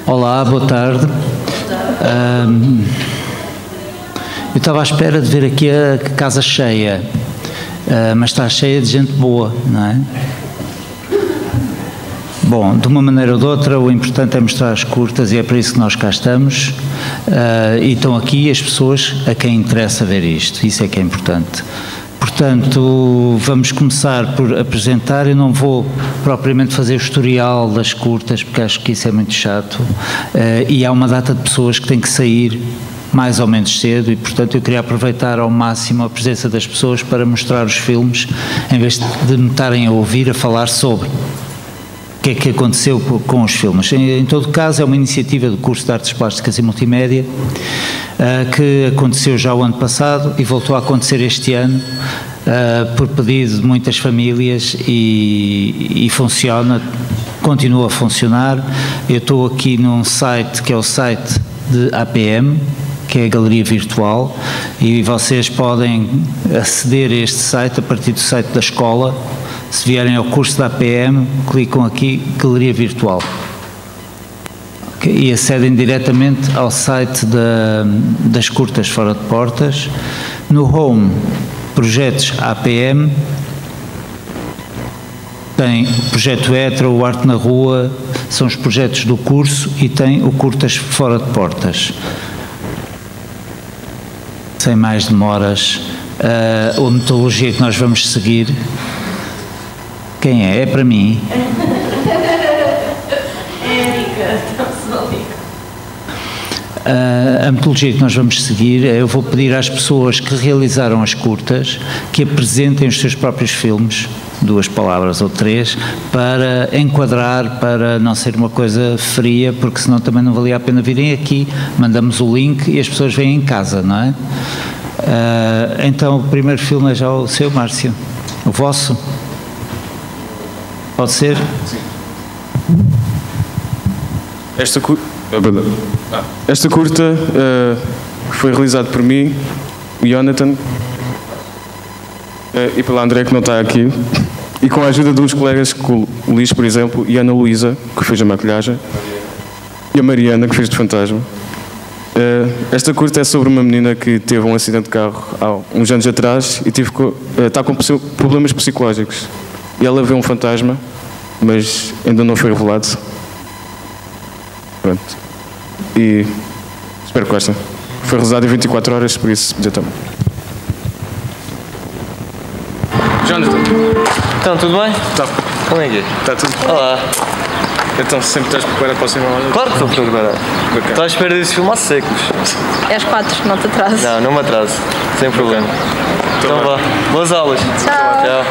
Olá, boa tarde. Eu estava à espera de ver aqui a casa cheia, mas está cheia de gente boa, não é? Bom, de uma maneira ou de outra, o importante é mostrar as curtas e é para isso que nós cá estamos. E estão aqui as pessoas a quem interessa ver isto, isso é que é importante. Portanto, vamos começar por apresentar. Eu não vou propriamente fazer o historial das curtas, porque acho que isso é muito chato, e há uma data de pessoas que têm que sair mais ou menos cedo e, portanto, eu queria aproveitar ao máximo a presença das pessoas para mostrar os filmes, em vez de me estarem a ouvir a falar sobre o que é que aconteceu com os filmes. Em todo caso, é uma iniciativa do curso de Artes Plásticas e Multimédia, que aconteceu já o ano passado e voltou a acontecer este ano, por pedido de muitas famílias, e funciona, continua a funcionar. Eu estou aqui num site que é o site de APM, que é a Galeria Virtual, e vocês podem aceder a este site a partir do site da escola. Se vierem ao curso da APM, clicam aqui, Galeria Virtual. E acedem diretamente ao site das curtas fora de portas. No Home, Projetos APM, tem o Projeto ETRA, o Arte na Rua, são os projetos do curso, e tem o Curtas Fora de Portas. Sem mais demoras, a metodologia que nós vamos seguir, quem é? É para mim? A metodologia que nós vamos seguir, eu vou pedir às pessoas que realizaram as curtas que apresentem os seus próprios filmes, 2 palavras ou 3, para enquadrar, para não ser uma coisa fria, porque senão também não valia a pena virem aqui. Mandamos o link e as pessoas vêm em casa, não é? Então o primeiro filme é já o seu, Márcio. O vosso? Pode ser? Sim. Esta curta foi realizada por mim, o Jonathan, e pela André, que não está aqui, e com a ajuda de uns colegas, o Luís, por exemplo, e a Ana Luísa, que fez a maquilhagem, e a Mariana, que fez de fantasma. Esta curta é sobre uma menina que teve um acidente de carro há uns anos atrás e está com problemas psicológicos. E ela vê um fantasma, mas ainda não foi revelado. Pronto. E espero que gostem. Foi realizado em 24 horas, por isso já estamos. Jonathan. Então, tudo bem? Tá. Como é que é? Está tudo. Olá. Então, sempre estás preparado para o cinema? Claro que estou preparado. Estou à espera desse filme há séculos. É às 4, não te atrases. Não, não me atraso. Sem problema. Então vá. Boas aulas. Tchau. Tchau.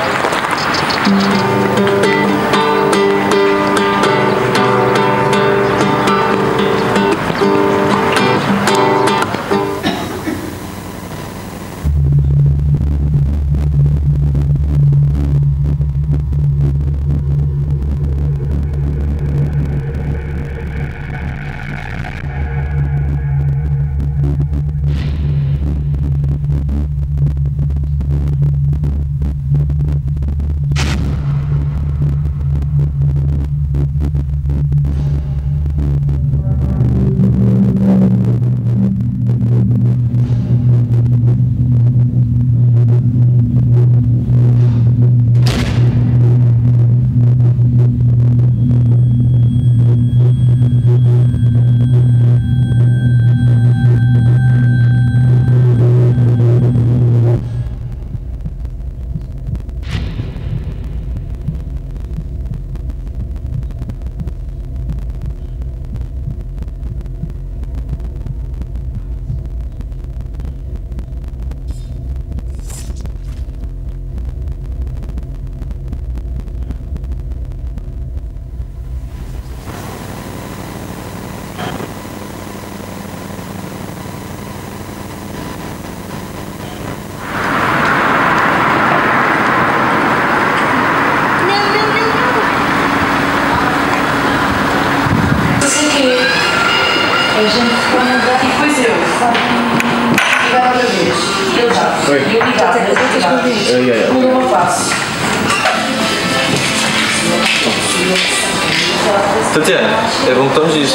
Mudou uma face. Tatiana, é bom que estamos isto.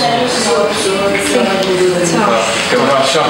Tchau.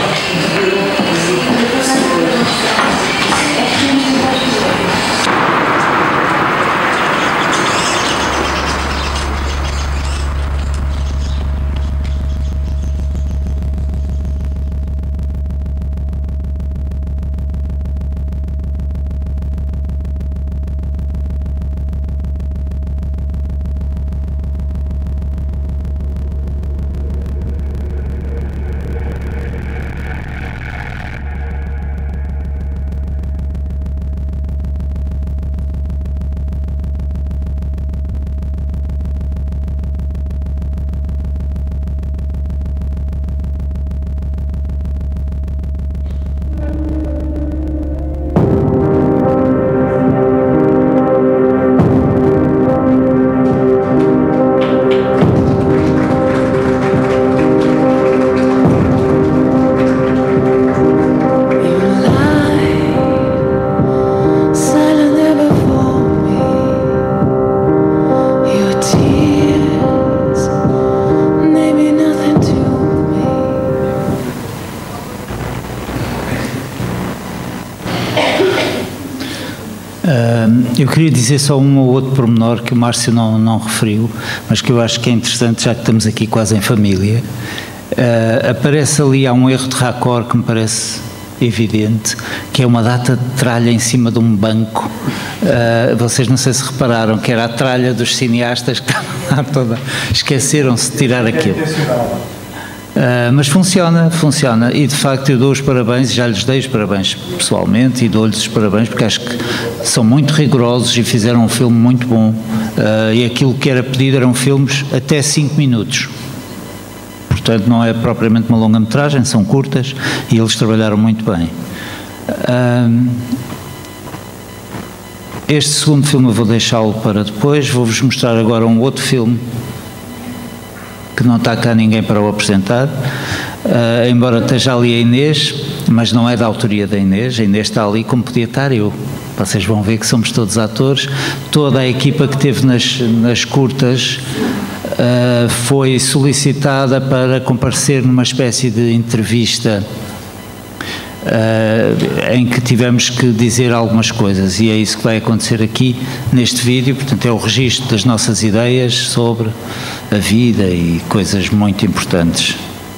Eu queria dizer só um ou outro pormenor que o Márcio não referiu, mas que eu acho que é interessante, já que estamos aqui quase em família. Aparece ali, há um erro de raccord que me parece evidente, que é uma data de tralha em cima de um banco. Vocês não sei se repararam que era a tralha dos cineastas que estavam lá toda. Esqueceram-se de tirar aquilo. Mas funciona, e de facto eu dou os parabéns, já lhes dei os parabéns pessoalmente e dou-lhes os parabéns porque acho que são muito rigorosos e fizeram um filme muito bom, e aquilo que era pedido eram filmes até 5 minutos, portanto não é propriamente uma longa-metragem, são curtas e eles trabalharam muito bem. Este segundo filme eu vou deixá-lo para depois, vou-vos mostrar agora um outro filme que não está cá ninguém para o apresentar, embora esteja ali a Inês, mas não é da autoria da Inês, a Inês está ali como podia estar eu. Vocês vão ver que somos todos atores, toda a equipa que teve nas curtas foi solicitada para comparecer numa espécie de entrevista em que tivemos que dizer algumas coisas, e é isso que vai acontecer aqui neste vídeo. Portanto, é o registro das nossas ideias sobre a vida e coisas muito importantes.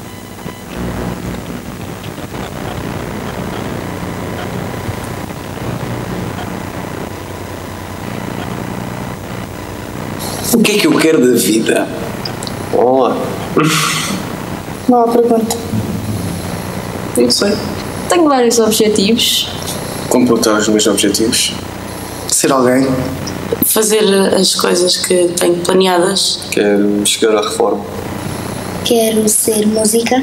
O que é que eu quero da vida? Olá. Não há pergunta. Eu sei. Tenho vários objetivos. Completar os meus objetivos. Ser alguém. Fazer as coisas que tenho planeadas. Quero chegar à reforma. Quero ser música.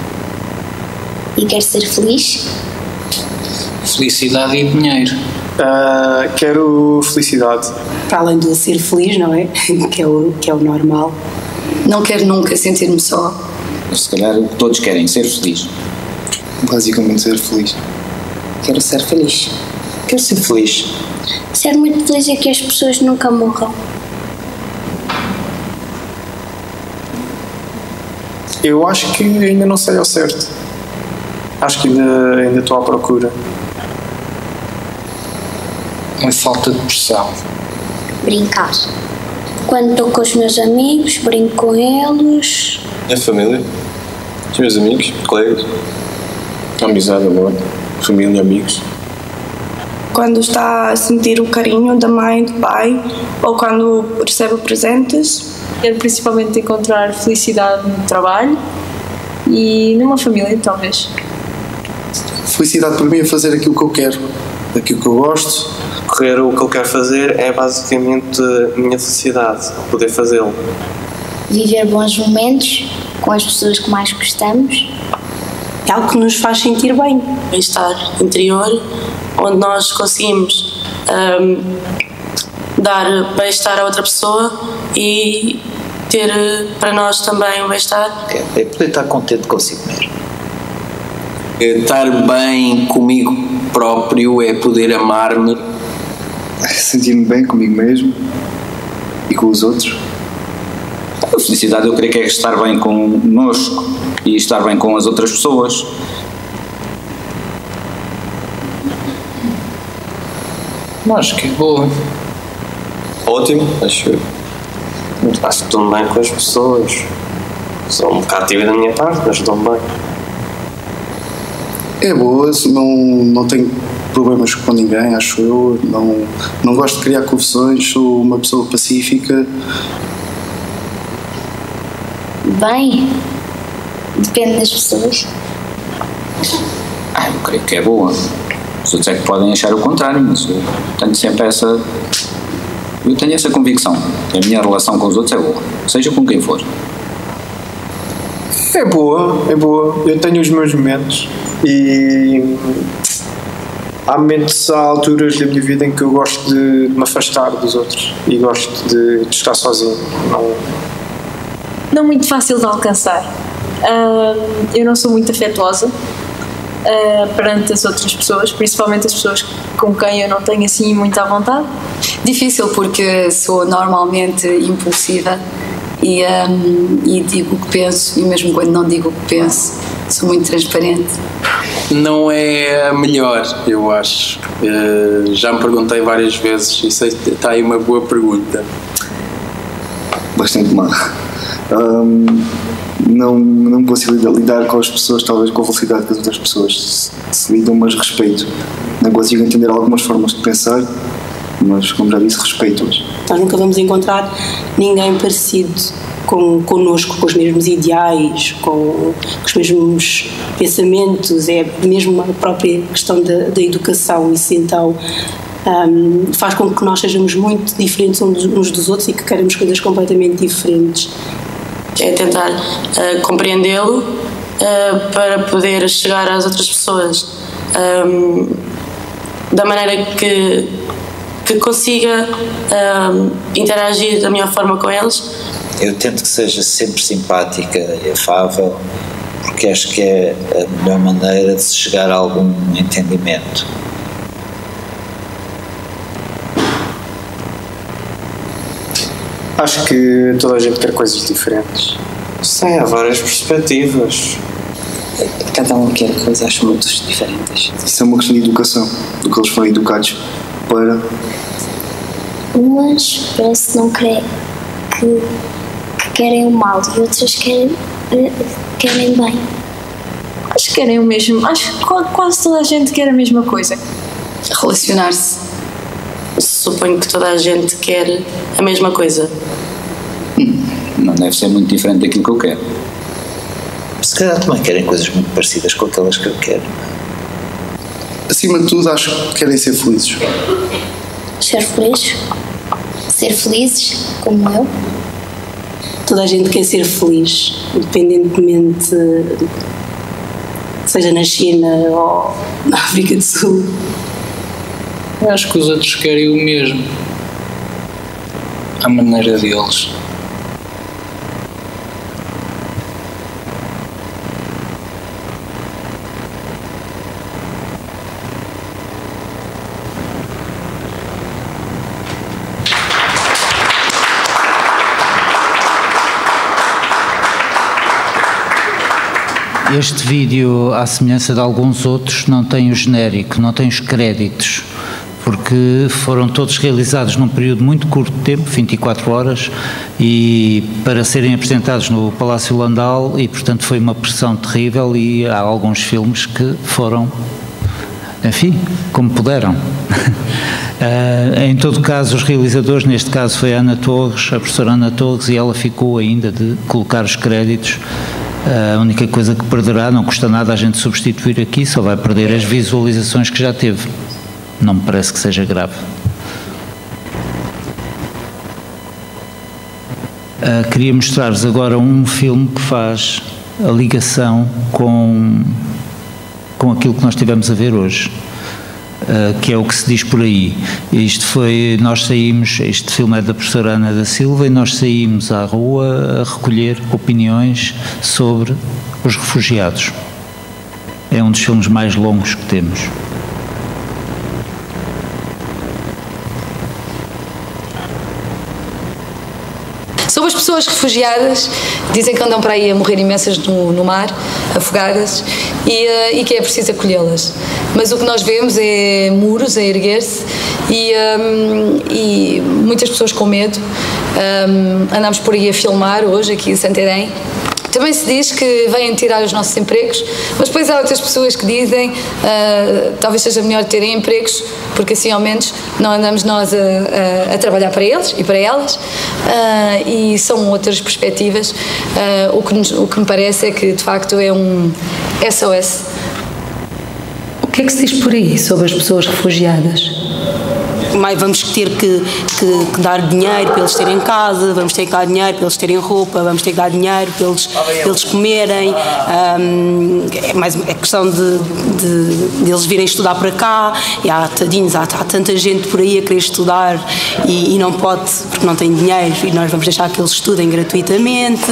E quero ser feliz. Felicidade e dinheiro. Quero felicidade. Para além de ser feliz, não é? que é o normal. Não quero nunca sentir-me só. Se calhar o que todos querem, ser feliz. Basicamente ser feliz. Quero ser feliz. Quero ser feliz. Ser muito feliz é que as pessoas nunca morram. Eu acho que ainda não sei ao certo. Acho que ainda estou à procura. Uma falta de pressão. Brincar. Quando estou com os meus amigos, brinco com eles. A família. Os meus amigos, colegas. Amizade, amor. Família, amigos. Quando está a sentir o carinho da mãe, do pai, ou quando recebe presentes. Quero principalmente encontrar felicidade no trabalho e numa família, talvez. Felicidade para mim é fazer aquilo que eu quero, aquilo que eu gosto. Correr o que eu quero fazer é basicamente a minha felicidade, poder fazê-lo. Viver bons momentos com as pessoas que mais gostamos. É algo que nos faz sentir bem. Bem-estar interior, onde nós conseguimos dar bem-estar a outra pessoa e ter para nós também um bem-estar. É poder estar contente consigo mesmo. Estar bem comigo próprio é poder amar-me. Sentir-me bem comigo mesmo e com os outros. A felicidade eu creio que é estar bem connosco e estar bem com as outras pessoas. Acho que é boa. Ótimo, acho que estou bem com as pessoas. Sou um bocado tímido da minha parte, mas estou bem. É boa, não tenho problemas com ninguém, acho eu. Não gosto de criar confusões, sou uma pessoa pacífica. Bem, depende das pessoas. Eu creio que é boa. Os outros é que podem achar o contrário, mas eu tenho sempre essa convicção. A minha relação com os outros é boa, seja com quem for. É boa. Eu tenho os meus momentos e há momentos, há alturas da minha vida em que eu gosto de me afastar dos outros e gosto de estar sozinho. Não muito fácil de alcançar. Eu não sou muito afetuosa perante as outras pessoas, principalmente as pessoas com quem eu não tenho assim muita vontade. Difícil porque sou normalmente impulsiva e digo o que penso, e mesmo quando não digo o que penso, sou muito transparente. Não é a melhor, eu acho. Já me perguntei várias vezes e sei que está aí uma boa pergunta. Bastante má. Não consigo lidar com as pessoas, talvez com a velocidade que as outras pessoas se lidam, mas respeito. Não consigo entender algumas formas de pensar, mas, como já disse, respeito-as. Nós nunca vamos encontrar ninguém parecido connosco, com os mesmos ideais, com os mesmos pensamentos. É mesmo a própria questão da educação. Isso então faz com que nós sejamos muito diferentes uns dos outros e que queremos coisas completamente diferentes. É tentar compreendê-lo para poder chegar às outras pessoas da maneira que consiga interagir da melhor forma com eles. Eu tento que seja sempre simpática e afável, porque acho que é a melhor maneira de se chegar a algum entendimento. Acho que toda a gente quer coisas diferentes. Sim, há várias perspectivas. Cada um quer coisas, acho, muito diferentes. Isso é uma questão de educação, do que eles foram educados para. Umas parece que não querem, que querem o mal e outras querem bem. Acho que querem o mesmo. Acho que quase toda a gente quer a mesma coisa. Relacionar-se. Suponho que toda a gente quer a mesma coisa. Não deve ser muito diferente daquilo que eu quero. Se calhar também querem coisas muito parecidas com aquelas que eu quero. Acima de tudo, acho que querem ser felizes. Ser felizes? Ser felizes, como eu? Toda a gente quer ser feliz, independentemente, seja na China ou na África do Sul. Eu acho que os outros querem o mesmo, à maneira deles. Este vídeo, à semelhança de alguns outros, não tem o genérico, não tem os créditos, porque foram todos realizados num período muito curto de tempo, 24 horas, e para serem apresentados no Palácio Landau, e portanto foi uma pressão terrível, e há alguns filmes que foram, enfim, como puderam. Em todo caso, os realizadores, neste caso foi a Ana Torres, a professora Ana Torres, e ela ficou ainda de colocar os créditos. A única coisa que perderá, não custa nada a gente substituir aqui, só vai perder as visualizações que já teve. Não me parece que seja grave. Queria mostrar-vos agora um filme que faz a ligação com aquilo que nós estivemos a ver hoje, que é O que se diz por aí. Nós saímos, este filme é da professora Ana da Silva, e nós saímos à rua a recolher opiniões sobre os refugiados. É um dos filmes mais longos que temos. Sobre as pessoas refugiadas, dizem que andam para aí a morrer imensas no mar, afogadas, e que é preciso acolhê-las. Mas o que nós vemos é muros a erguer-se e muitas pessoas com medo. Andamos por aí a filmar hoje, aqui em Santarém. Também se diz que vêm tirar os nossos empregos, mas depois há outras pessoas que dizem talvez seja melhor terem empregos, porque assim ao menos não andamos nós a trabalhar para eles e para elas, e são outras perspectivas. O que me parece é que de facto é um SOS. O que é que se diz por aí sobre as pessoas refugiadas? Vamos ter que dar dinheiro para eles terem casa, vamos ter que dar dinheiro para eles terem roupa, vamos ter que dar dinheiro para eles comerem, é mais a questão de eles virem estudar para cá, e há tanta gente por aí a querer estudar e não pode porque não tem dinheiro, e nós vamos deixar que eles estudem gratuitamente.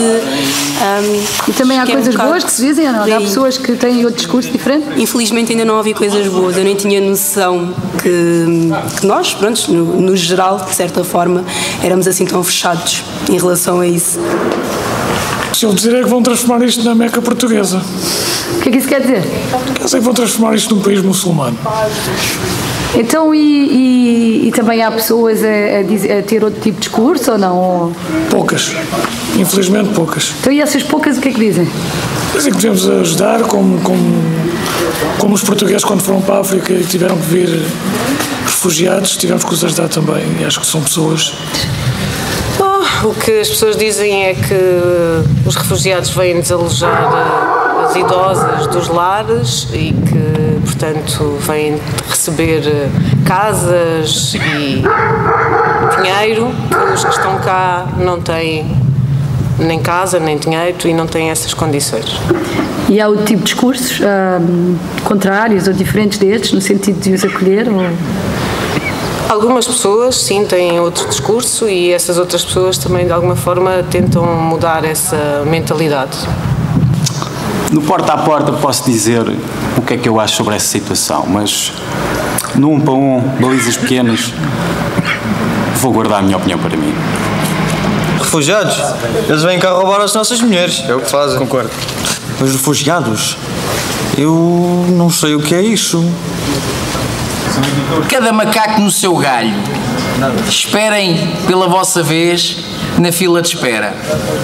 E também há coisas boas que se dizem ou não? Há pessoas que têm outro discurso diferente? Infelizmente ainda não ouvi coisas boas, eu nem tinha noção que nós, pronto, no geral, de certa forma, éramos assim tão fechados em relação a isso. Se eu dizer é que vão transformar isto na Meca portuguesa. O que é que isso quer dizer? Quer dizer que vão transformar isto num país muçulmano. Então, e também há pessoas a ter outro tipo de discurso ou não? Poucas. Infelizmente poucas. Então, e essas poucas o que é que dizem? Dizem que devemos ajudar, como os portugueses quando foram para a África e tiveram que vir refugiados, tivemos que os ajudar também, e acho que são pessoas... O que as pessoas dizem é que os refugiados vêm desalojar as idosas dos lares e que, portanto, vêm receber casas e dinheiro, que os que estão cá não têm nem casa, nem dinheiro e não têm essas condições. E há outro tipo de discursos contrários ou diferentes destes, no sentido de os acolher? Ou... Algumas pessoas, sim, têm outro discurso e essas outras pessoas também, de alguma forma, tentam mudar essa mentalidade. No porta a porta posso dizer o que é que eu acho sobre essa situação, mas no 1 para 1, balizas pequenas, vou guardar a minha opinião para mim. Refugiados? Eles vêm cá roubar as nossas mulheres, é o que fazem. Concordo. Os refugiados? Eu não sei o que é isso. Cada macaco no seu galho. Esperem pela vossa vez na fila de espera.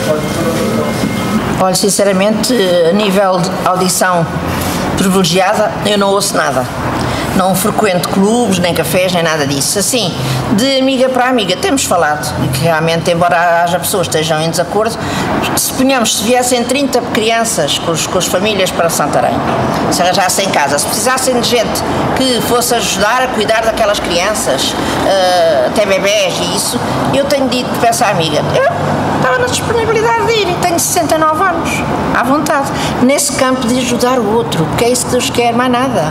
Olha, sinceramente, a nível de audição privilegiada, eu não ouço nada. Não frequento clubes, nem cafés, nem nada disso. Assim, de amiga para amiga, temos falado. E que realmente, embora haja pessoas que estejam em desacordo, se viessem 30 crianças com as famílias para Santarém, se arranjassem casa, se precisassem de gente que fosse ajudar a cuidar daquelas crianças, até bebés e isso, eu tenho dito para essa amiga, eu estava na disponibilidade de ir, tenho 69 anos, à vontade, nesse campo de ajudar o outro, porque é isso que Deus quer, mais nada.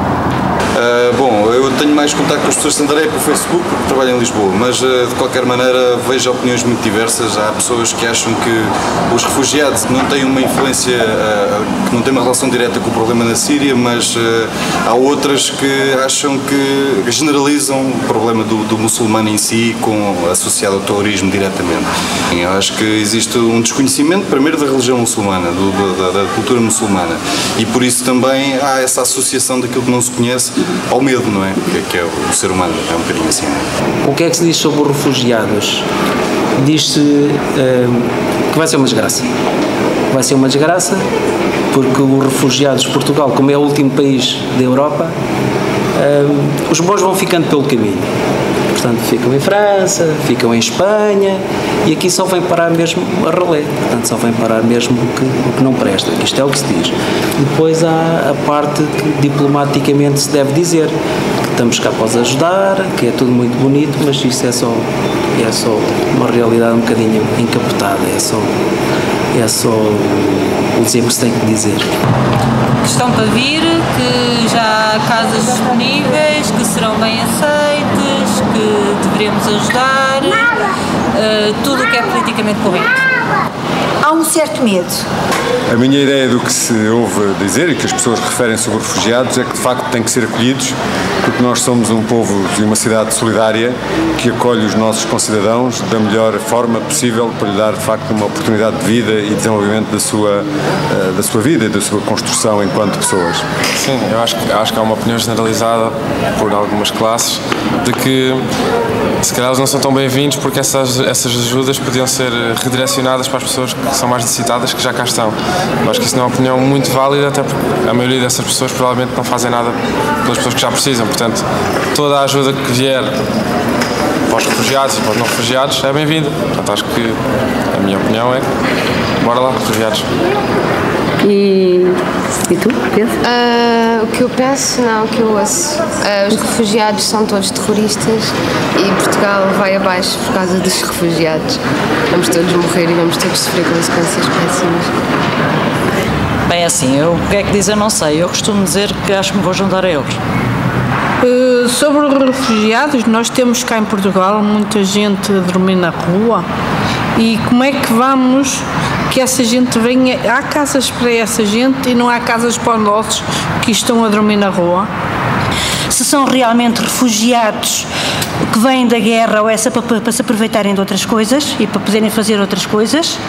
Bom, eu tenho mais contato com as pessoas de Santarém pelo Facebook, porque trabalho em Lisboa, mas de qualquer maneira vejo opiniões muito diversas. Há pessoas que acham que os refugiados não têm uma influência, que não têm uma relação direta com o problema na Síria, mas há outras que acham que generalizam o problema do muçulmano em si, associado ao terrorismo diretamente. Eu acho que existe um desconhecimento, primeiro, da religião muçulmana, da cultura muçulmana, e por isso também há essa associação daquilo que não se conhece ao medo, não é? Que é o ser humano, é um bocadinho assim. O que é que se diz sobre os refugiados? Diz-se que vai ser uma desgraça. Vai ser uma desgraça porque os refugiados de Portugal, como é o último país da Europa, os bons vão ficando pelo caminho. Portanto, ficam em França, ficam em Espanha e aqui só vem parar mesmo a relé. Portanto, só vem parar mesmo o que não presta. Isto é o que se diz. Depois há a parte que diplomaticamente se deve dizer que estamos cá para os ajudar, que é tudo muito bonito, mas isso é só uma realidade um bocadinho encapotada. É só o dizer que se tem que dizer. Que estão para vir, que já há casas disponíveis, que serão bem aceites, que deveremos ajudar, tudo o que é politicamente correto. Há um certo medo. A minha ideia do que se ouve dizer e que as pessoas referem sobre refugiados é que de facto têm que ser acolhidos porque nós somos um povo e uma cidade solidária que acolhe os nossos concidadãos da melhor forma possível para lhe dar, de facto, uma oportunidade de vida e desenvolvimento da sua vida e da sua construção enquanto pessoas. Sim, eu acho que há uma opinião generalizada por algumas classes de que se calhar eles não são tão bem-vindos porque essas ajudas podiam ser redirecionadas para as pessoas que são mais necessitadas, que já cá estão. Eu acho que isso não é uma opinião muito válida, até porque a maioria dessas pessoas provavelmente não fazem nada pelas pessoas que já precisam. Portanto, toda a ajuda que vier para os refugiados e para os não refugiados é bem-vinda. Portanto, acho que a minha opinião é bora lá, refugiados. E tu, pensas? O que eu penso, não, o que eu ouço. Os refugiados são todos terroristas e Portugal vai abaixo por causa dos refugiados. Vamos todos morrer e vamos todos sofrer consequências péssimas. Bem, assim, eu o que é que dizer não sei. Eu costumo dizer que acho que me vou juntar a eles. Sobre os refugiados, nós temos cá em Portugal muita gente a dormir na rua. E como é que vamos que essa gente venha? Há casas para essa gente e não há casas para os nossos que estão a dormir na rua? Se são realmente refugiados que vêm da guerra ou essa para se aproveitarem de outras coisas e para poderem fazer outras coisas,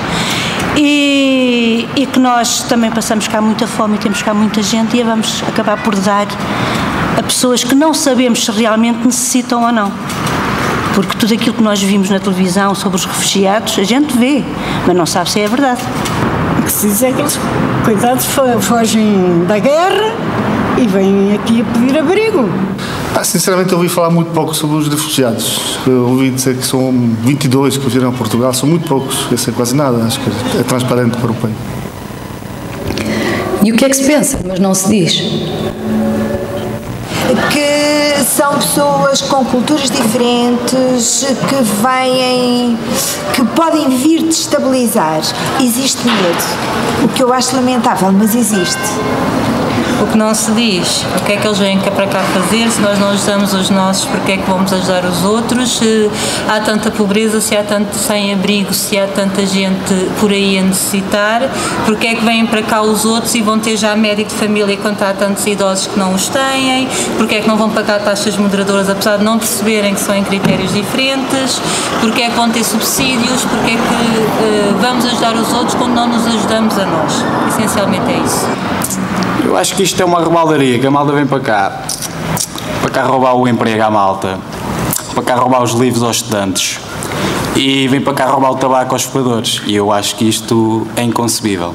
e que nós também passamos cá muita fome e temos cá muita gente e a vamos acabar por dar a pessoas que não sabemos se realmente necessitam ou não. Porque tudo aquilo que nós vimos na televisão sobre os refugiados, a gente vê, mas não sabe se é verdade. O que se diz é que eles, coitados, fogem da guerra e vêm aqui a pedir abrigo. Sinceramente, eu ouvi falar muito pouco sobre os refugiados. Eu ouvi dizer que são 22 que vieram a Portugal, são muito poucos, eu sei quase nada, acho que é transparente para o país. E o que é que se pensa, mas não se diz? Que são pessoas com culturas diferentes, que vêm, que podem vir destabilizar. Existe medo, o que eu acho lamentável, mas existe. O que não se diz, o que é que eles vêm cá para cá fazer, se nós não ajudamos os nossos, porque é que vamos ajudar os outros, se há tanta pobreza, se há tanto sem-abrigo, se há tanta gente por aí a necessitar, porque é que vêm para cá os outros e vão ter já médico de família quando há tantos idosos que não os têm, porque é que não vão pagar taxas moderadoras apesar de não perceberem que são em critérios diferentes, porque é que vão ter subsídios, porque é que vamos ajudar os outros quando não nos ajudamos a nós. Essencialmente é isso. Eu acho que isto é uma rebaldaria, que a malta vem para cá roubar o emprego à malta, para cá roubar os livros aos estudantes e vem para cá roubar o tabaco aos fumadores, e eu acho que isto é inconcebível.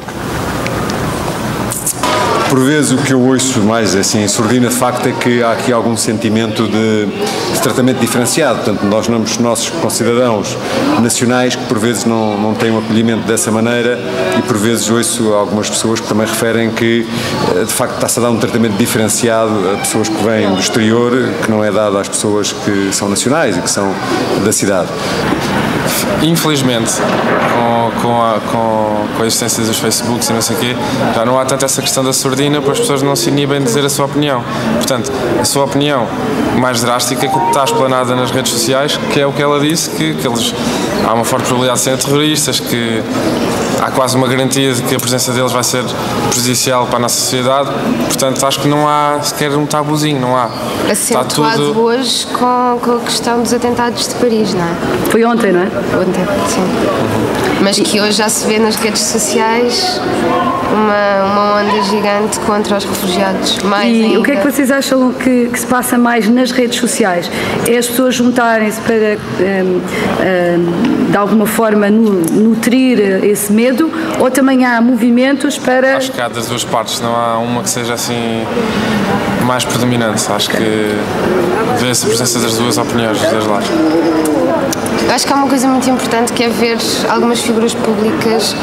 Por vezes o que eu ouço mais assim em surdina de facto é que há aqui algum sentimento de tratamento diferenciado, portanto nós nossos concidadãos nacionais que por vezes não têm um acolhimento dessa maneira, e por vezes ouço algumas pessoas que também referem que de facto está-se a dar um tratamento diferenciado a pessoas que vêm do exterior, que não é dado às pessoas que são nacionais e que são da cidade. Infelizmente, com a existência dos Facebooks e não sei o quê, já não há tanto essa questão da surdina para as pessoas não se inibem de dizer a sua opinião. Portanto, a sua opinião mais drástica que está explanada nas redes sociais, que é o que ela disse, que há uma forte probabilidade de serem terroristas, que há quase uma garantia de que a presença deles vai ser prejudicial para a nossa sociedade. Portanto, acho que não há sequer um tabuzinho, não há. Acentuado tudo hoje com a questão dos atentados de Paris, não é? Foi ontem, não é? Ontem, sim. Mas que hoje já se vê nas redes sociais uma onda gigante contra os refugiados. Mais e ainda. O que é que vocês acham que se passa mais nas redes sociais? É as pessoas juntarem-se para, de alguma forma, nutrir esse medo, ou também há movimentos para... Acho que há das duas partes, não há uma que seja assim mais predominante. Acho que vê-se a presença das duas opiniões, dos dois lados. Eu acho que há uma coisa muito importante, que é ver algumas figuras públicas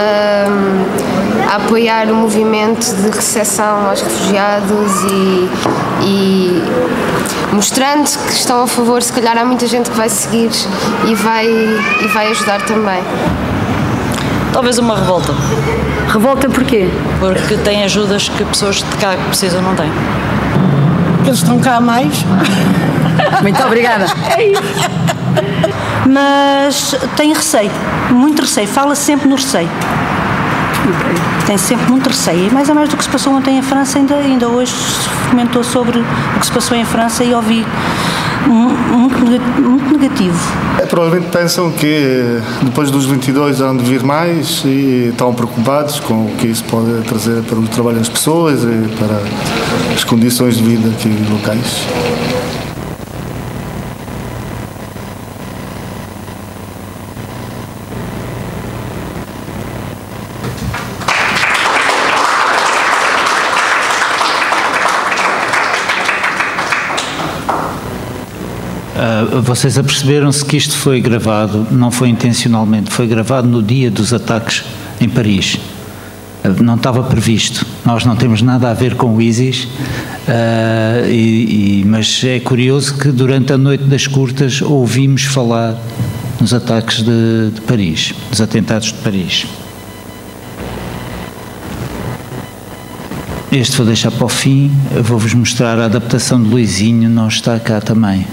a apoiar o movimento de recepção aos refugiados e mostrando que estão a favor. Se calhar há muita gente que vai seguir e vai ajudar também. Talvez uma revolta. Revolta porquê? Porque tem ajudas que pessoas de cá que precisam não têm. Eles estão cá mais. Muito obrigada. É isso. Mas tem receio, muito receio, fala sempre no receio. tem sempre muito receio. E mais ou menos do que se passou ontem em França, ainda hoje se comentou sobre o que se passou em França e ouvi muito negativo. Provavelmente pensam que depois dos 22 hão de vir mais e estão preocupados com o que isso pode trazer para o trabalho das pessoas e para as condições de vida aqui locais. Vocês aperceberam-se que isto foi gravado, não foi intencionalmente, foi gravado no dia dos ataques em Paris. Não estava previsto. Nós não temos nada a ver com o ISIS, mas é curioso que durante a noite das curtas ouvimos falar nos ataques de Paris, dos atentados de Paris. Este vou deixar para o fim. Vou-vos mostrar a adaptação de Luizinho, não está cá também.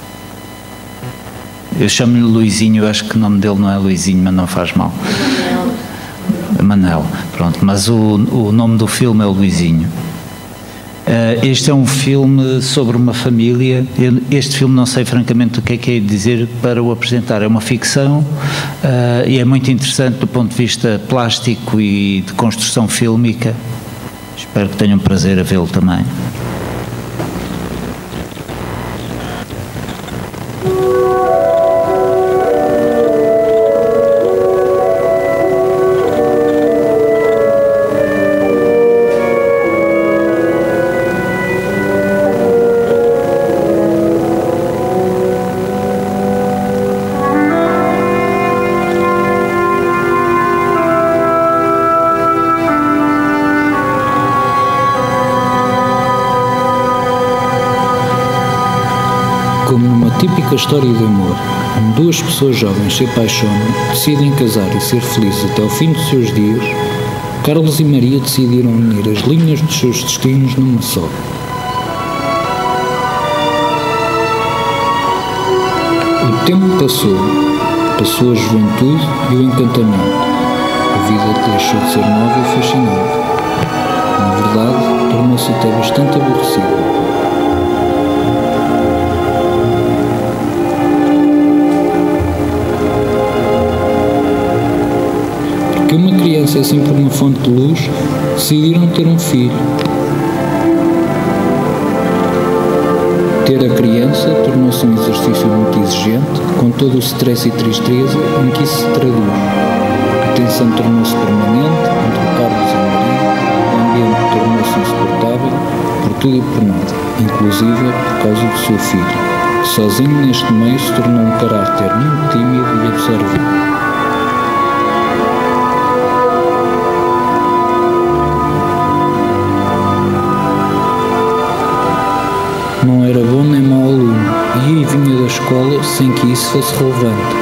Eu chamo-lhe Luizinho, eu acho que o nome dele não é Luizinho, mas não faz mal. Manel, pronto, mas o nome do filme é o Luizinho. Este é um filme sobre uma família. Este filme não sei francamente o que é de dizer para o apresentar. É uma ficção e é muito interessante do ponto de vista plástico e de construção fílmica. Espero que tenham prazer a vê-lo também. Típica história de amor, onde duas pessoas jovens se apaixonam, decidem casar e ser felizes até o fim dos seus dias, Carlos e Maria decidiram unir as linhas dos seus destinos numa só. O tempo passou a juventude e o encantamento. A vida deixou de ser nova e fascinante. Na verdade, tornou-se até bastante aborrecida. Porque uma criança é sempre uma fonte de luz, decidiram ter um filho. Ter a criança tornou-se um exercício muito exigente, com todo o stress e tristeza em que isso se traduz. A tensão tornou-se permanente entre o Carlos e a Maria, o ambiente tornou-se insuportável por tudo e por nada, inclusive por causa do seu filho. Sozinho neste meio se tornou um caráter muito tímido e absorvido. Não era bom nem mau aluno, ia e vinha da escola sem que isso fosse relevante.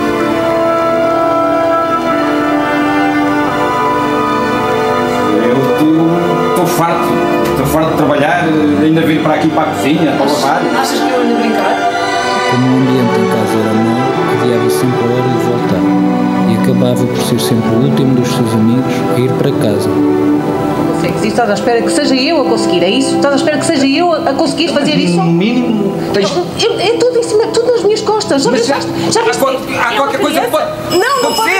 Eu estou farto de trabalhar, ainda vir para aqui para a cozinha, para lavar. Achas que eu ando a brincar? Como o ambiente em casa era mau, adiava sempre a hora de voltar e acabava por ser sempre o último dos seus amigos a ir para casa. Estás à espera que seja eu a conseguir, é isso? Estás à espera que seja eu a conseguir fazer isso? No mínimo, tens... É tudo em cima, tudo nas minhas costas. Já viste? Há qualquer coisa que pode... Não pode...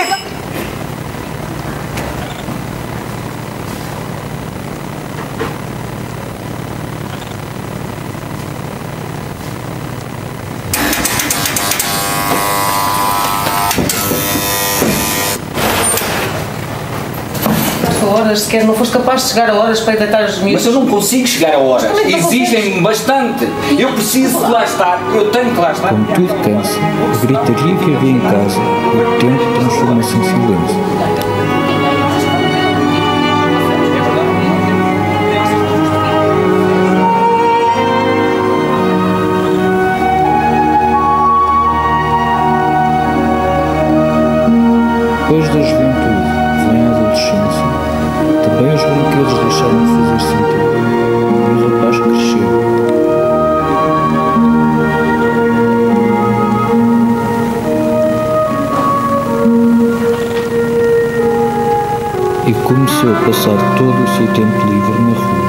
Horas, sequer não foste capaz de chegar a horas para deitar os miúdos. Mas eu não consigo chegar a horas, exigem-me bastante. Eu preciso de lá estar, eu tenho que lá estar. Como tudo cansa, a gritaria que havia em casa, o tempo transforma-se em silêncio. Depois da juventude vem a adolescência. Também os brinquedos deixaram de fazer sentido. E o rapaz cresceu. começou a passar todo o seu tempo livre na rua.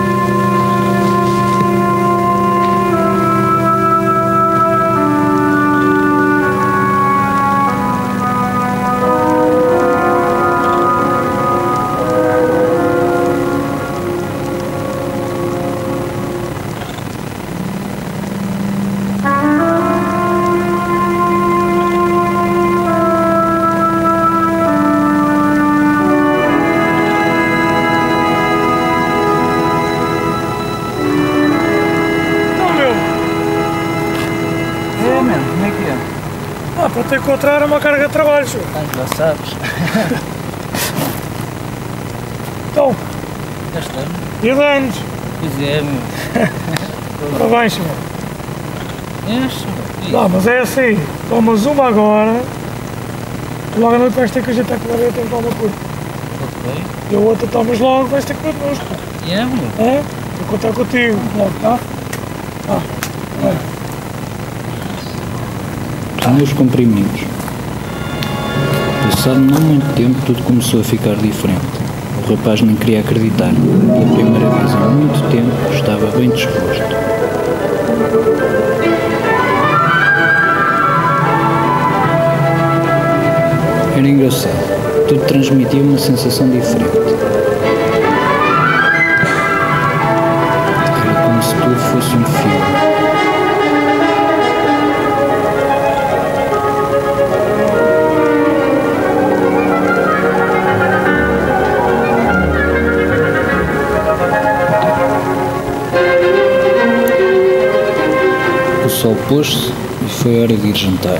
Para te encontrar é uma carga de trabalho, senhor. Já sabes. Então. Já estamos. E de anos? Pois é, meu. Parabéns, senhor. Isso. Não, mas é assim. Tomas uma agora. Logo à noite vais ter que a gente acordar e tentar uma coisa. Ok. E a outra tomas logo, vais ter que ver connosco. É, meu. É? Vou contar contigo. Logo, tá? Tá. Vai. Tomei os comprimidos. Passado não muito tempo, tudo começou a ficar diferente. O rapaz nem queria acreditar. Pela primeira vez em muito tempo, estava bem disposto. Era engraçado. Tudo transmitia uma sensação diferente. Era como se tudo fosse um filme. O sol pôs-se e foi hora de ir jantar.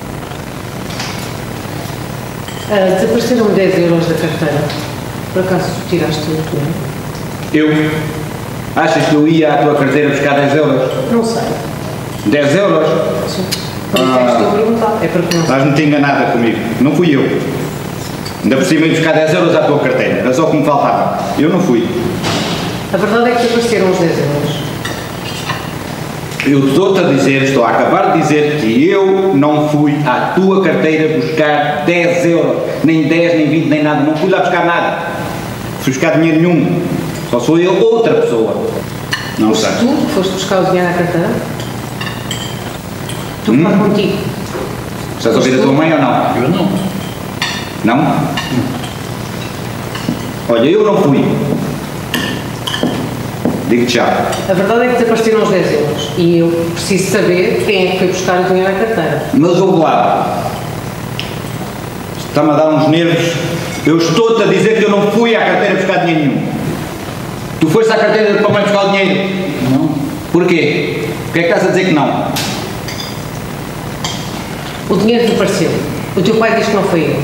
Desapareceram 10 euros da carteira. Por acaso tiraste tu? Eu? Achas que eu ia à tua carteira buscar 10 euros? Não sei. 10 euros? Sim. Não sei, estou a perguntar. É porque não sei. Estás muito enganada comigo. Não fui eu. Ainda por cima ia buscar 10 euros à tua carteira. Era só o que me faltava. Eu não fui. A verdade é que desapareceram os 10 euros. Eu estou-te a dizer, estou a acabar de dizer que eu não fui à tua carteira buscar 10 euros, nem 10, nem 20, nem nada, não fui lá buscar nada, fui buscar dinheiro nenhum, só sou eu outra pessoa, não sei. Tu foste buscar o dinheiro à carteira? Tu faz contigo? Estás a ouvir a tua mãe ou não? Eu não. Não? Olha, eu não fui. Digo-te já. A verdade é que desapareceram os 10 euros e eu preciso saber quem é que foi buscar o dinheiro à carteira. Mas ouve lá, está-me a dar uns nervos. Eu estou-te a dizer que eu não fui à carteira buscar dinheiro nenhum. Tu foste à carteira para a mãe buscar o dinheiro? Não. Porquê? Porquê é que estás a dizer que não? O dinheiro desapareceu. O teu pai diz que não foi eu.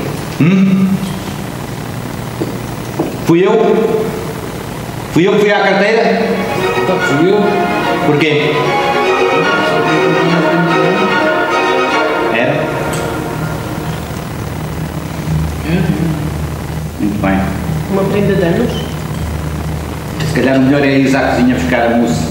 Fui eu? Fui eu que fui à carteira? Fui eu. Porquê? Era? Muito bem. Uma prenda de anos? Se calhar o melhor é ir à cozinha buscar a mousse.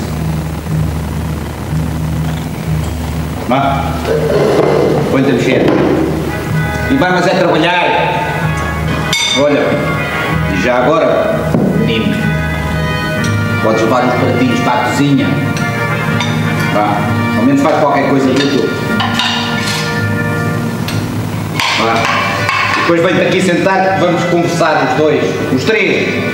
Vá. Põe-te a mexer. E vai, mas é trabalhar. Olha, e já agora, menino, podes levar uns pratinhos para a cozinha. Vá, ao menos faz qualquer coisa útil. Vá. Depois vem-te aqui sentar que vamos conversar os dois, os três.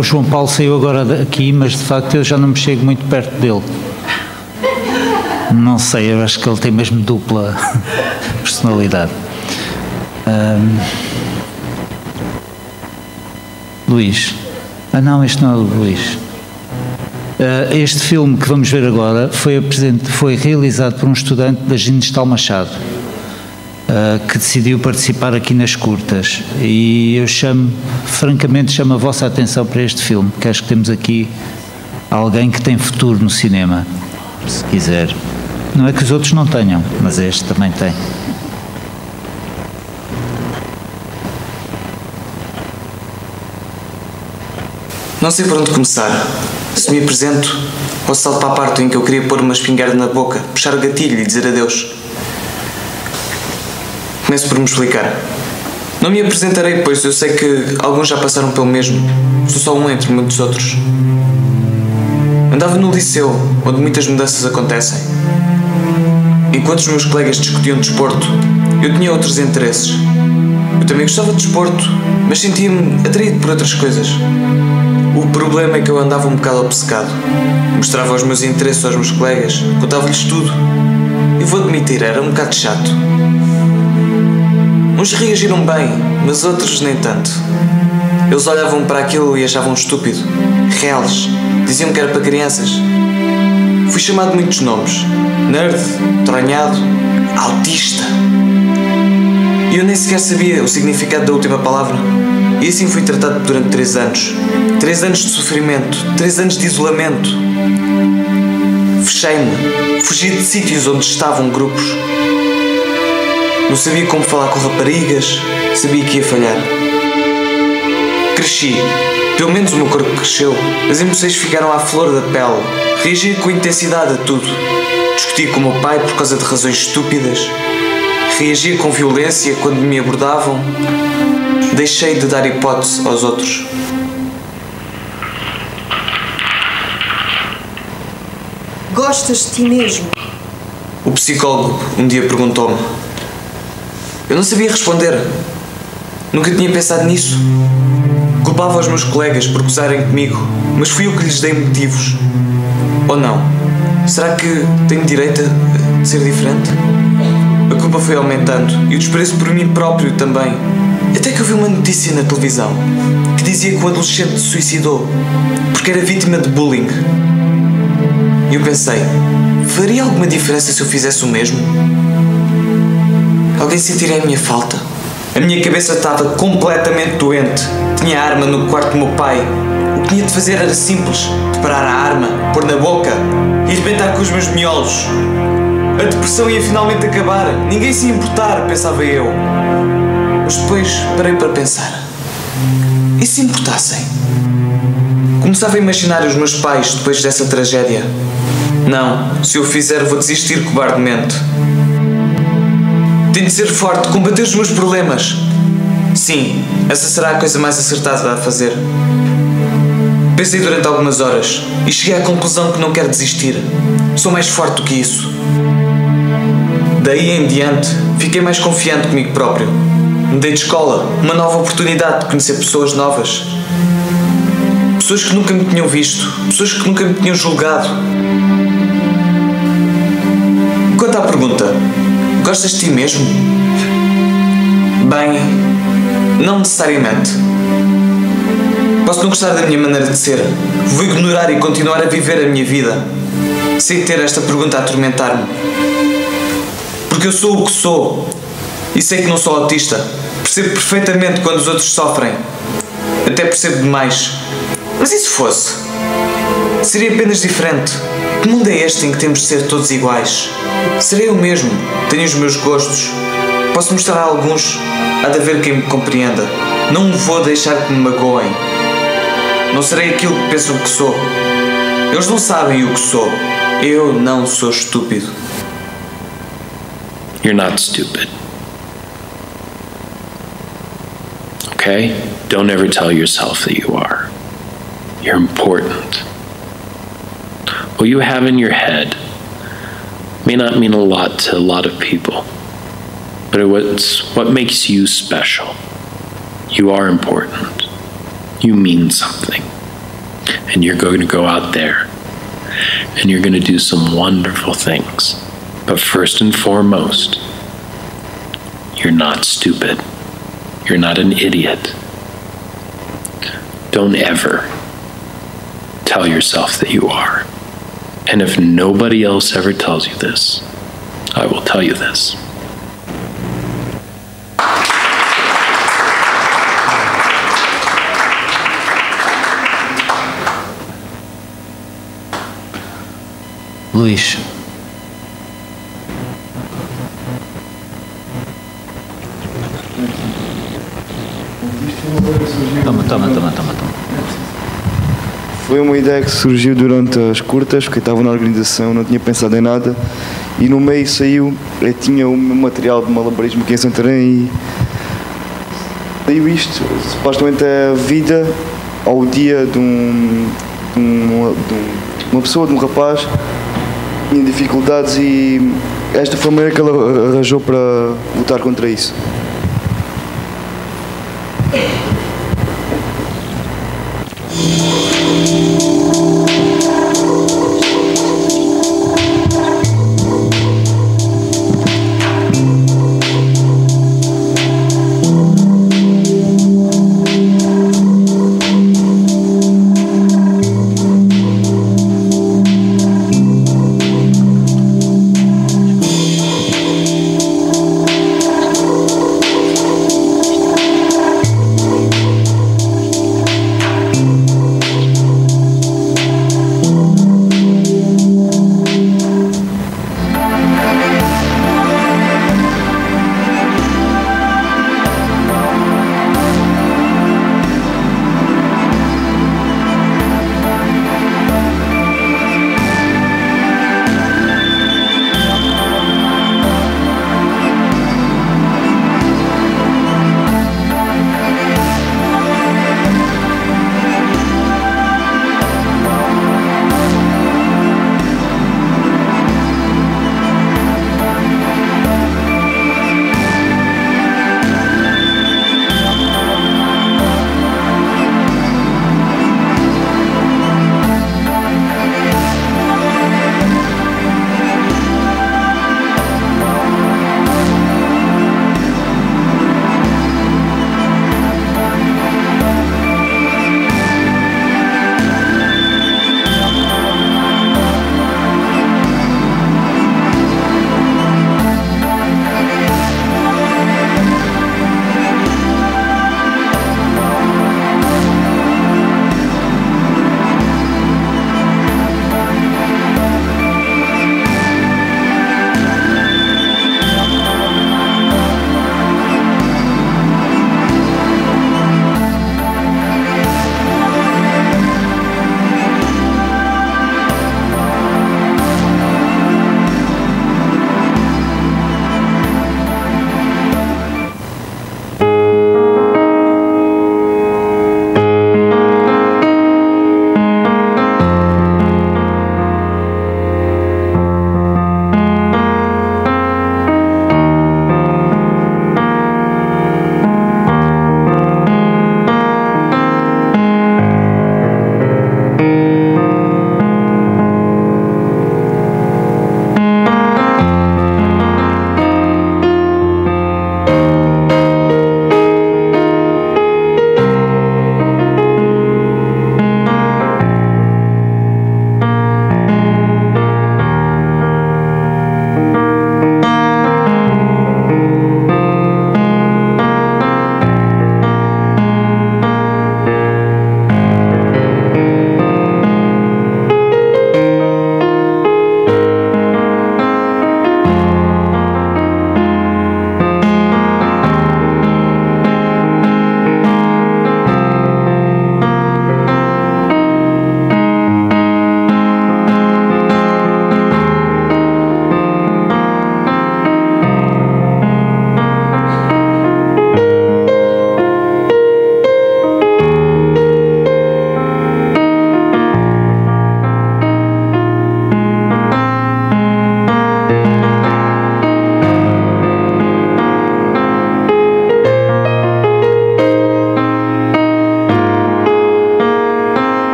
O João Paulo saiu agora daqui, mas de facto eu já não me chego muito perto dele. Não sei, eu acho que ele tem mesmo dupla personalidade. Luís. Não, este não é o Luís. Este filme que vamos ver agora foi realizado por um estudante da Ginestal Machado, que decidiu participar aqui nas curtas, e eu francamente chamo a vossa atenção para este filme, porque acho que temos aqui alguém que tem futuro no cinema, se quiser. Não é que os outros não tenham, mas este também tem. Não sei por onde começar. Se me apresento, ou salto para a parte em que eu queria pôr uma espingarda na boca, puxar o gatilho e dizer adeus. Começo por me explicar. Não me apresentarei, pois eu sei que alguns já passaram pelo mesmo. Sou só um entre muitos outros. Andava no liceu, onde muitas mudanças acontecem. Enquanto os meus colegas discutiam desporto, eu tinha outros interesses. Eu também gostava de desporto, mas sentia-me atraído por outras coisas. O problema é que eu andava um bocado obcecado. Mostrava os meus interesses aos meus colegas, contava-lhes tudo. E vou admitir, era um bocado chato. Uns reagiram bem, mas outros nem tanto. Eles olhavam para aquilo e achavam estúpido. Reales. Diziam que era para crianças. Fui chamado de muitos nomes. Nerd, tronhado, autista. E eu nem sequer sabia o significado da última palavra. E assim fui tratado durante 3 anos. 3 anos de sofrimento, 3 anos de isolamento. Fechei-me, fugi de sítios onde estavam grupos. Não sabia como falar com raparigas, sabia que ia falhar. Cresci, pelo menos o meu corpo cresceu. As emoções ficaram à flor da pele. Reagi com intensidade a tudo. Discuti com o meu pai por causa de razões estúpidas. Reagia com violência quando me abordavam. Deixei de dar hipótese aos outros. Gostas de ti mesmo? O psicólogo um dia perguntou-me. Eu não sabia responder. Nunca tinha pensado nisso. Culpava os meus colegas por gozarem comigo, mas fui eu que lhes dei motivos. Ou não? Será que tenho direito a ser diferente? A culpa foi aumentando e o desprezo por mim próprio também. Até que eu vi uma notícia na televisão que dizia que o adolescente se suicidou porque era vítima de bullying. E eu pensei, faria alguma diferença se eu fizesse o mesmo? Alguém sentiria a minha falta? A minha cabeça estava completamente doente. Tinha a arma no quarto do meu pai. O que tinha de fazer era simples. Preparar a arma, pôr na boca e arrebentar com os meus miolos. A depressão ia finalmente acabar. Ninguém se ia importar, pensava eu. Mas depois parei para pensar. E se importassem? Começava a imaginar os meus pais depois dessa tragédia. Não, se eu fizer vou desistir cobardemente. Tenho de ser forte, combater os meus problemas. Sim, essa será a coisa mais acertada a fazer. Pensei durante algumas horas e cheguei à conclusão que não quero desistir. Sou mais forte do que isso. Daí em diante, fiquei mais confiante comigo próprio. Mudei de escola, uma nova oportunidade de conhecer pessoas novas. Pessoas que nunca me tinham visto, pessoas que nunca me tinham julgado. Quanto à pergunta, gostas de ti mesmo? Bem, não necessariamente. Posso não gostar da minha maneira de ser. Vou ignorar e continuar a viver a minha vida, sem ter esta pergunta a atormentar-me. Porque eu sou o que sou e sei que não sou autista. Percebo perfeitamente quando os outros sofrem. Até percebo demais. Mas e se fosse? Seria apenas diferente. Que mundo é este em que temos de ser todos iguais? Serei eu mesmo. Tenho os meus gostos. Posso mostrar a alguns. Há de haver quem me compreenda. Não vou deixar que me magoem. Não serei aquilo que pensam que sou. Eles não sabem o que sou. Eu não sou estúpido. You're not stupid. Okay? Don't ever tell yourself that you are. You're important. What you have in your head may not mean a lot to a lot of people, but it's what makes you special. You are important. You mean something. and you're going to go out there and you're going to do some wonderful things. But first and foremost, you're not stupid. You're not an idiot. Don't ever tell yourself that you are. And if nobody else ever tells you this, I will tell you this. Luís. Toma. Foi uma ideia que surgiu durante as curtas, que eu estava na organização, não tinha pensado em nada, e no meio saiu, eu tinha o meu material de malabarismo aqui em Santarém e saiu isto, supostamente é a vida ao dia de uma pessoa, de um rapaz que tinha dificuldades, e esta foi a maneira que ele arranjou para lutar contra isso.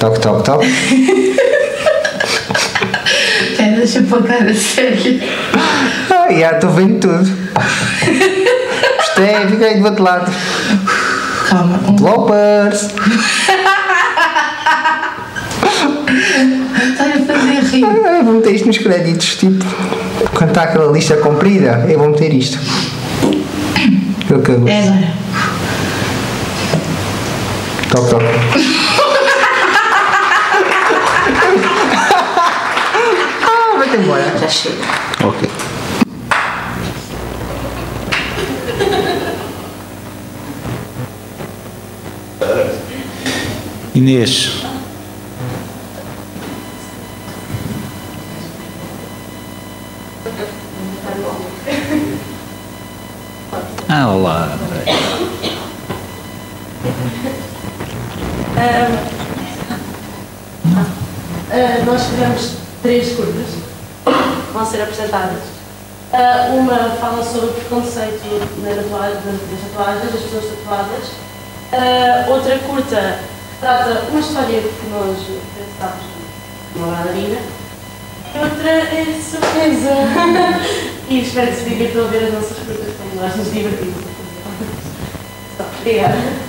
Toque, toque, toque. Deixa eu pôr cara sério. Já estou vendo tudo. Gostei, fica aí do outro lado. Calma. Bloopers. Está a fazer rir. Eu vou meter isto nos créditos, tipo, quando está aquela lista comprida, eu vou meter isto. Eu cago. É agora. Toque, toque. Vai-te embora. Já chega. Ok. Inês. Olá. Nós tivemos 3 curtas que vão ser apresentadas. Uma fala sobre o preconceito das tatuagens, das pessoas tatuadas. Outra curta trata uma história que nós pensámos numa bailarina. E outra é surpresa. E espero que se divirtam a ver as nossas curtas como nós nos divertimos a fazer. Obrigada.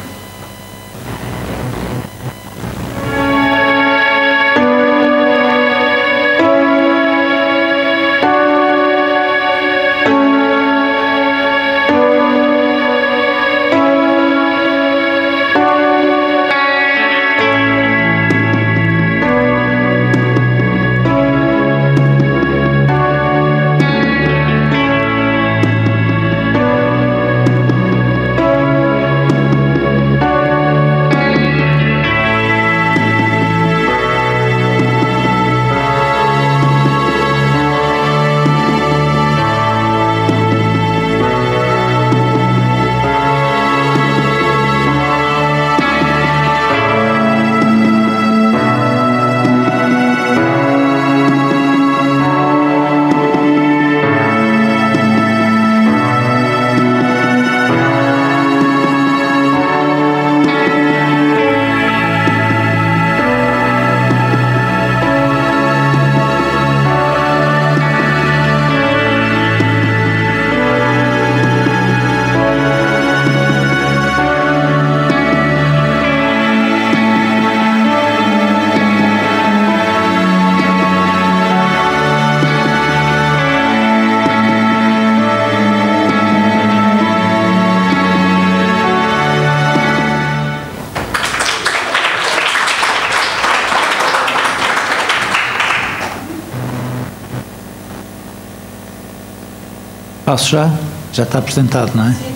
Passo já? Já está apresentado, não é?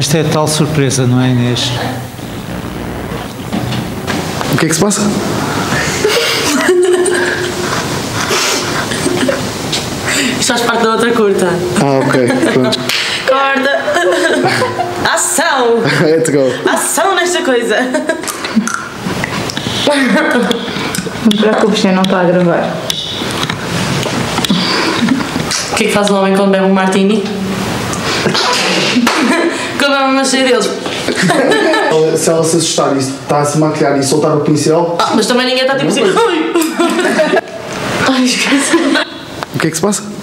Esta é a tal surpresa, não é, Inês? O que é que se passa? Isto faz parte da outra curta. Ok, pronto. Corta! Ação! Let's go. Ação nesta coisa! Não te preocupes, não está a gravar. O que é que faz um homem quando bebe um martini? Quando bebe uma cheia deles. Se ela se assustar e está a se maquilhar e soltar o pincel. Mas também ninguém está tipo assim. Ai, esqueci. O que é que se passa?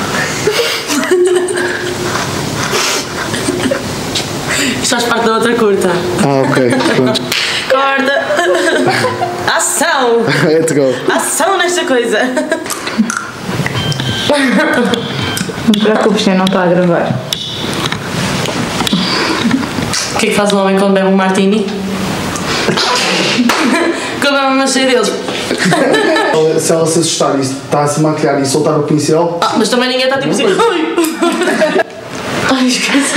Isto faz parte da outra curta. Ok, pronto. Corta! Ação! Let's go. Ação nesta coisa! Não te preocupes, não está a gravar. O que é que faz um homem quando bebe um martini? Quando bebe uma cheia deles. Se ela se assustar e está a se maquilhar e soltar o pincel. Mas também ninguém está tipo assim. Ai, esqueci.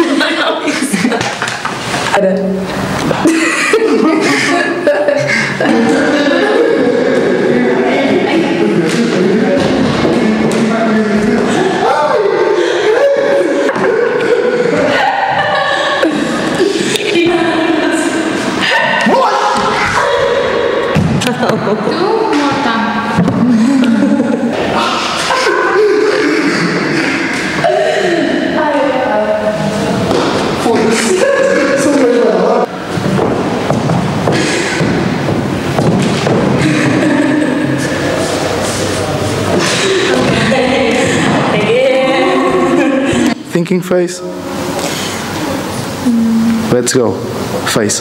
Thinking face. Let's go. Face.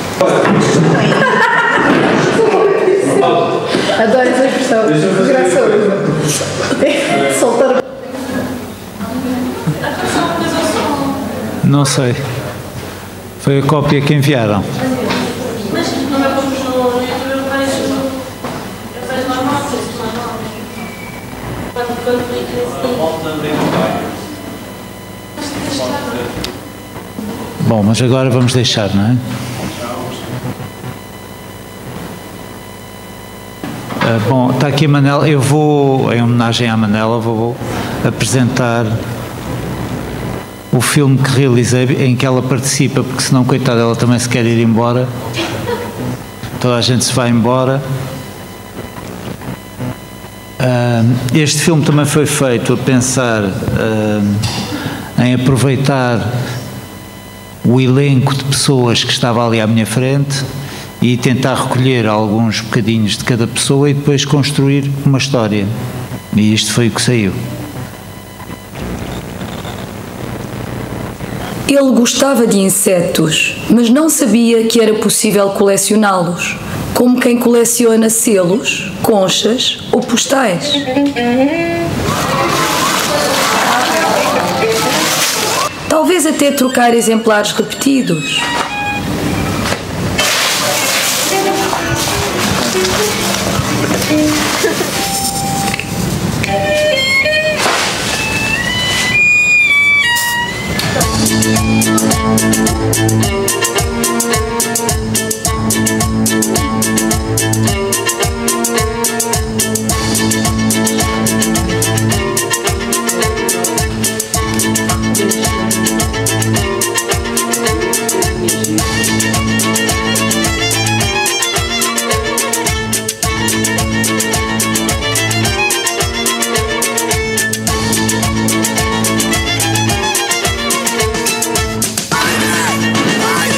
Adoro essa expressão. Desgraçoso. Soltar. Não sei. Foi a cópia que enviaram. Mas não é como no YouTube, eu vejo normal, quando clico nesse. Bom, mas agora vamos deixar, não é? Bom, está aqui a Manela. Eu vou, em homenagem à Manela, vou apresentar o filme que realizei, em que ela participa, porque senão, coitada, ela também se quer ir embora. Toda a gente se vai embora. Este filme também foi feito a pensar em aproveitar o elenco de pessoas que estava ali à minha frente e tentar recolher alguns bocadinhos de cada pessoa e depois construir uma história. E isto foi o que saiu. Ele gostava de insetos, mas não sabia que era possível colecioná-los, como quem coleciona selos, conchas ou postais. Talvez até trocar exemplares repetidos. I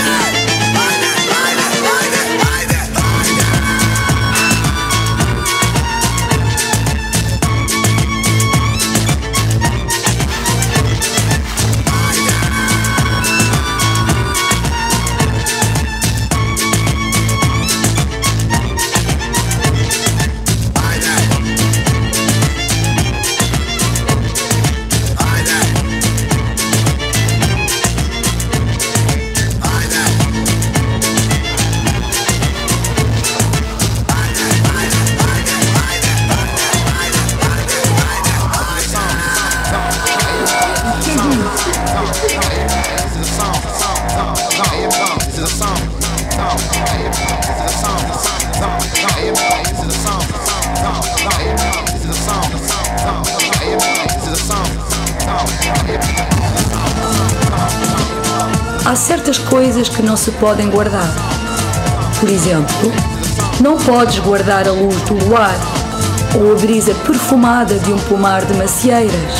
Há certas coisas que não se podem guardar. Por exemplo, não podes guardar a luz do luar ou a brisa perfumada de um pomar de macieiras.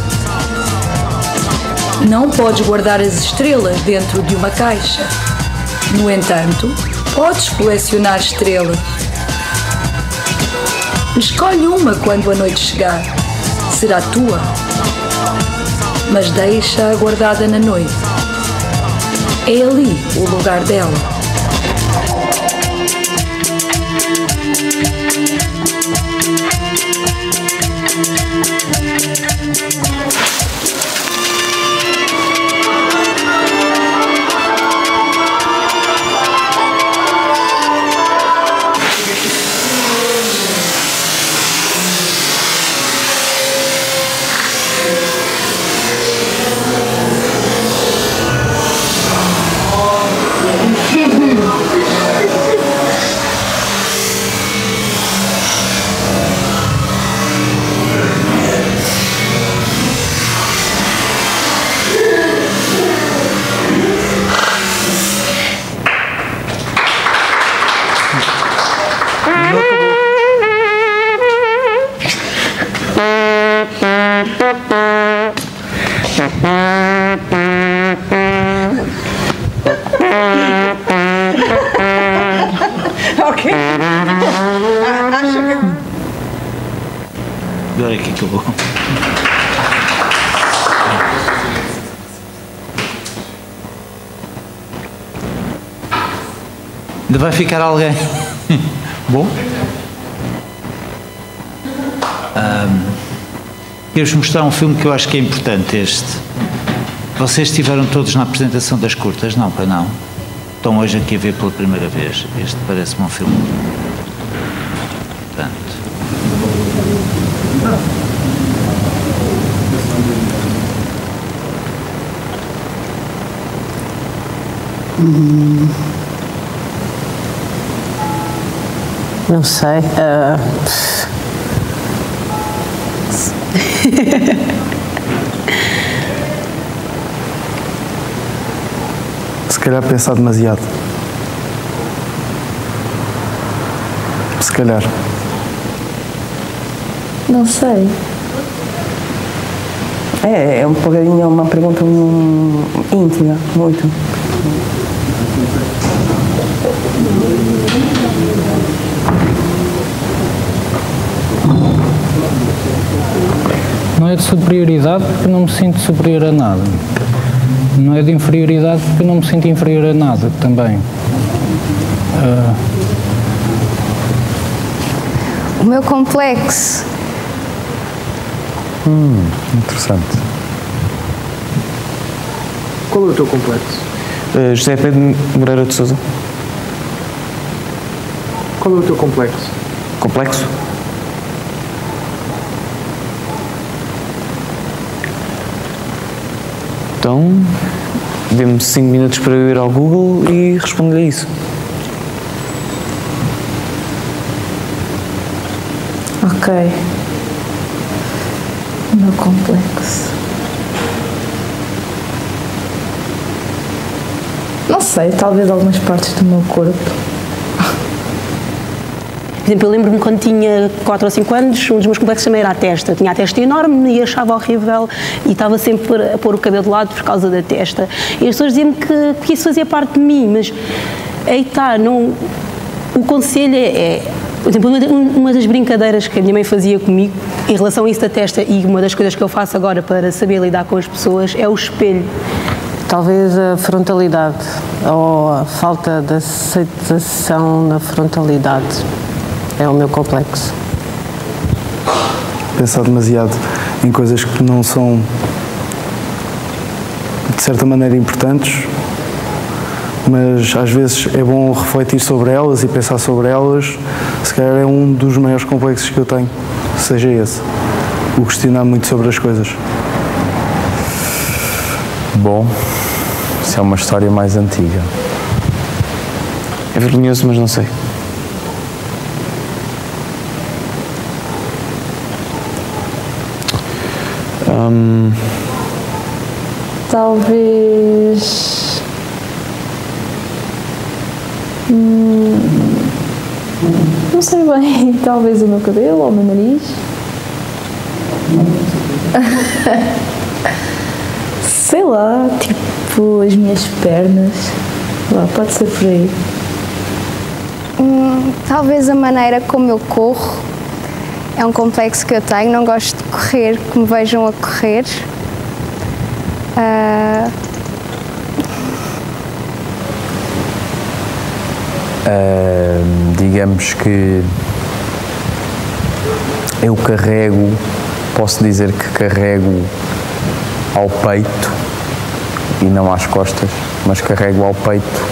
Não podes guardar as estrelas dentro de uma caixa. No entanto, podes colecionar estrelas. Escolhe uma quando a noite chegar. Será tua. Mas deixa-a guardada na noite. É ali o lugar dela. Ok. Acho que... Agora é que acabou. Ainda vai ficar alguém? Bom? Eu-vos mostrar um filme que eu acho que é importante, este. Vocês estiveram todos na apresentação das curtas? Não, pai, não. Estão hoje aqui a ver pela primeira vez. Este parece-me um filme. Portanto. Não sei. Se calhar pensar demasiado. Se calhar. Não sei. É um bocadinho uma pergunta íntima, muito. Não é de superioridade porque não me sinto superior a nada. Não é de inferioridade porque não me sinto inferior a nada também. O meu complexo. Interessante. Qual é o teu complexo? José Pedro Moreira de Sousa. Qual é o teu complexo? Complexo? Então, dê-me 5 minutos para eu ir ao Google e responder a isso. Ok. O meu complexo. Não sei, talvez algumas partes do meu corpo. Por exemplo, eu lembro-me quando tinha 4 ou 5 anos, um dos meus complexos também era a testa. Eu tinha a testa enorme e achava horrível e estava sempre a pôr o cabelo de lado por causa da testa. E as pessoas diziam-me que isso fazia parte de mim, mas aí está, não... O conselho por exemplo, uma das brincadeiras que a minha mãe fazia comigo em relação a isso da testa, e uma das coisas que eu faço agora para saber lidar com as pessoas, é o espelho. Talvez a frontalidade, ou a falta de aceitação na frontalidade. É o meu complexo. Pensar demasiado em coisas que não são, de certa maneira, importantes, mas às vezes é bom refletir sobre elas e pensar sobre elas. Se calhar é um dos maiores complexos que eu tenho, seja esse, o questionar muito sobre as coisas. Bom, isso é uma história mais antiga. É vergonhoso, mas não sei. Talvez... não sei bem, talvez o meu cabelo ou o meu nariz. Sei lá, tipo as minhas pernas. Lá, pode ser por aí. Talvez a maneira como eu corro. É um complexo que eu tenho, não gosto de correr, que me vejam a correr. Digamos que eu carrego, posso dizer que carrego ao peito e não às costas, mas carrego ao peito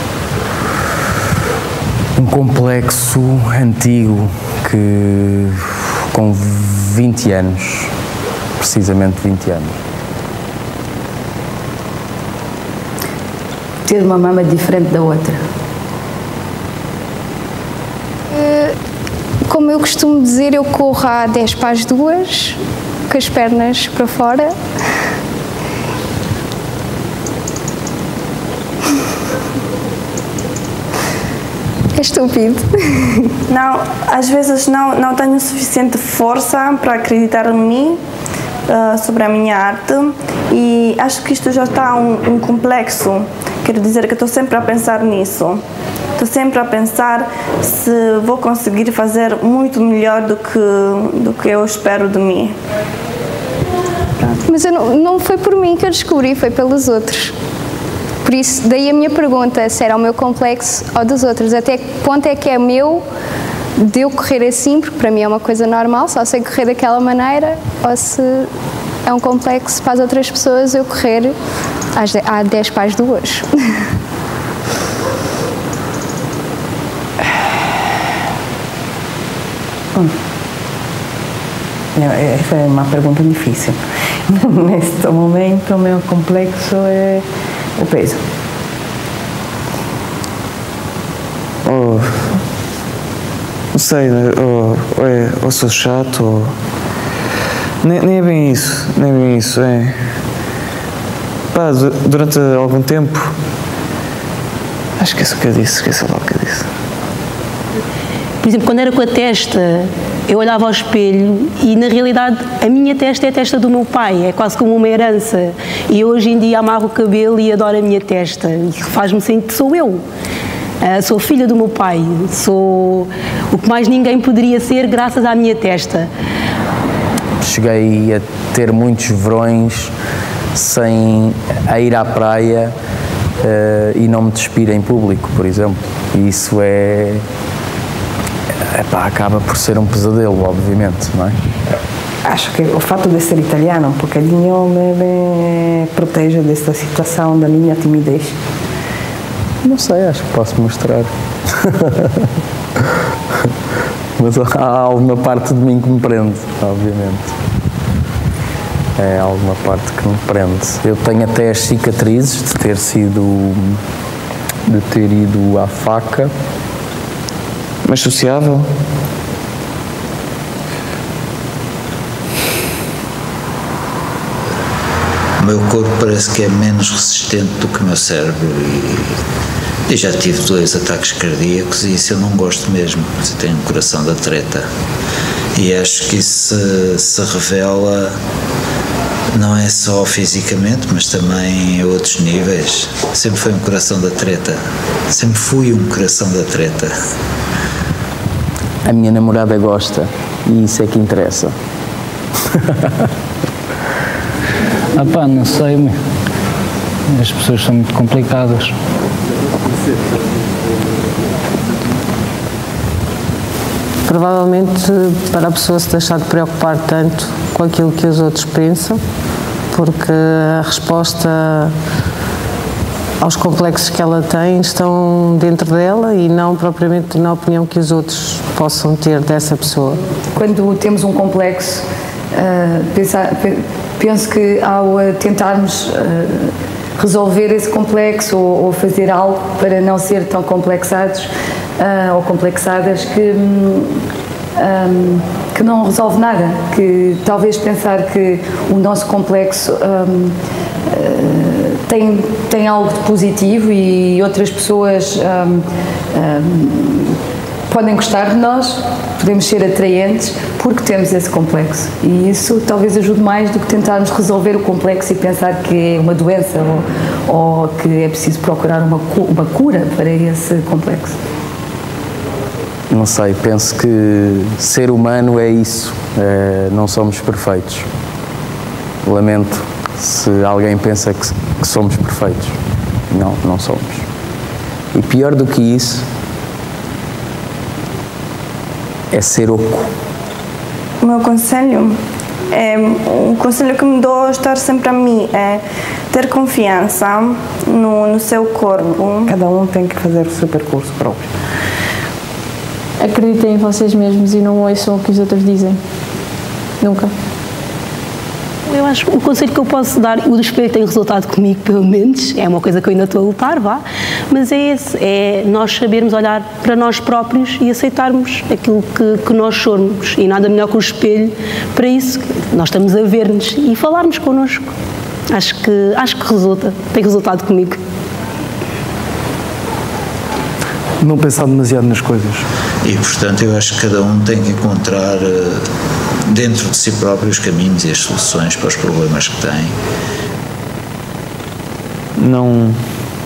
um complexo antigo que com 20 anos, precisamente 20 anos. Ter uma mama diferente da outra. Como eu costumo dizer, eu corro a 10 para as 2, com as pernas para fora. É estúpido. Não, às vezes não tenho suficiente força para acreditar em mim, sobre a minha arte, e acho que isto já está um complexo. Quero dizer que estou sempre a pensar nisso. Estou sempre a pensar se vou conseguir fazer muito melhor do que eu espero de mim. Mas não foi por mim que eu descobri, foi pelos outros. Por isso, daí a minha pergunta, se era o meu complexo ou dos outros. Até que ponto é que é meu de eu correr assim, porque para mim é uma coisa normal, só sei correr daquela maneira, ou se é um complexo para as outras pessoas eu correr às 10 para as 2. Essa é uma pergunta difícil. Neste momento, o meu complexo é o peso. Não sei, ou sou chato, ou... Nem é bem isso, é... Pá, durante algum tempo... Esquece o que eu disse, esquece lá o que eu disse. Por exemplo, quando era com a testa, eu olhava ao espelho e, na realidade, a minha testa é a testa do meu pai, é quase como uma herança. E hoje em dia amarro o cabelo e adoro a minha testa, e faz-me sentir que sou eu. Sou filha do meu pai, sou o que mais ninguém poderia ser graças à minha testa. Cheguei a ter muitos verões sem ir à praia e não me despir em público, por exemplo. E isso acaba por ser um pesadelo, obviamente, não é? Acho que o fato de ser italiano um bocadinho me protege desta situação da minha timidez. Não sei, acho que posso mostrar. Mas há alguma parte de mim que me prende, obviamente. É alguma parte que me prende. Eu tenho até as cicatrizes de ter ido à faca. Mas sociável? O meu corpo parece que é menos resistente do que o meu cérebro e já tive 2 ataques cardíacos e isso eu não gosto mesmo. Eu tenho um coração de atleta e acho que isso se revela não é só fisicamente, mas também a outros níveis. Sempre foi um coração de atleta. Sempre fui um coração de atleta. A minha namorada gosta e isso é que interessa. Pá, não sei, as pessoas são muito complicadas. Provavelmente para a pessoa se deixar de preocupar tanto com aquilo que os outros pensam, porque a resposta aos complexos que ela tem estão dentro dela e não propriamente na opinião que os outros possam ter dessa pessoa. Quando temos um complexo, penso que ao tentarmos resolver esse complexo ou fazer algo para não ser tão complexados ou complexadas que não resolve nada, que talvez pensar que o nosso complexo tem algo de positivo e outras pessoas podem gostar de nós, podemos ser atraentes porque temos esse complexo, e isso talvez ajude mais do que tentarmos resolver o complexo e pensar que é uma doença ou que é preciso procurar uma cura para esse complexo. Não sei, penso que ser humano é isso, não somos perfeitos. Lamento se alguém pensa que somos perfeitos. Não somos. E pior do que isso é ser oco. O meu conselho o conselho que me dou a estar sempre a mim é ter confiança no seu corpo. Cada um tem que fazer o seu percurso próprio. Acreditem em vocês mesmos e não ouçam o que os outros dizem. Nunca. Eu acho que o conselho que eu posso dar, o do espelho tem resultado comigo, pelo menos, é uma coisa que eu ainda estou a lutar, mas é esse, é nós sabermos olhar para nós próprios e aceitarmos aquilo que nós somos, e nada melhor que o espelho para isso, nós estamos a ver-nos e falarmos connosco. Acho que resulta, tem resultado comigo. Não pensar demasiado nas coisas. E, portanto, eu acho que cada um tem que encontrar dentro de si próprio os caminhos e as soluções para os problemas que tem. Não...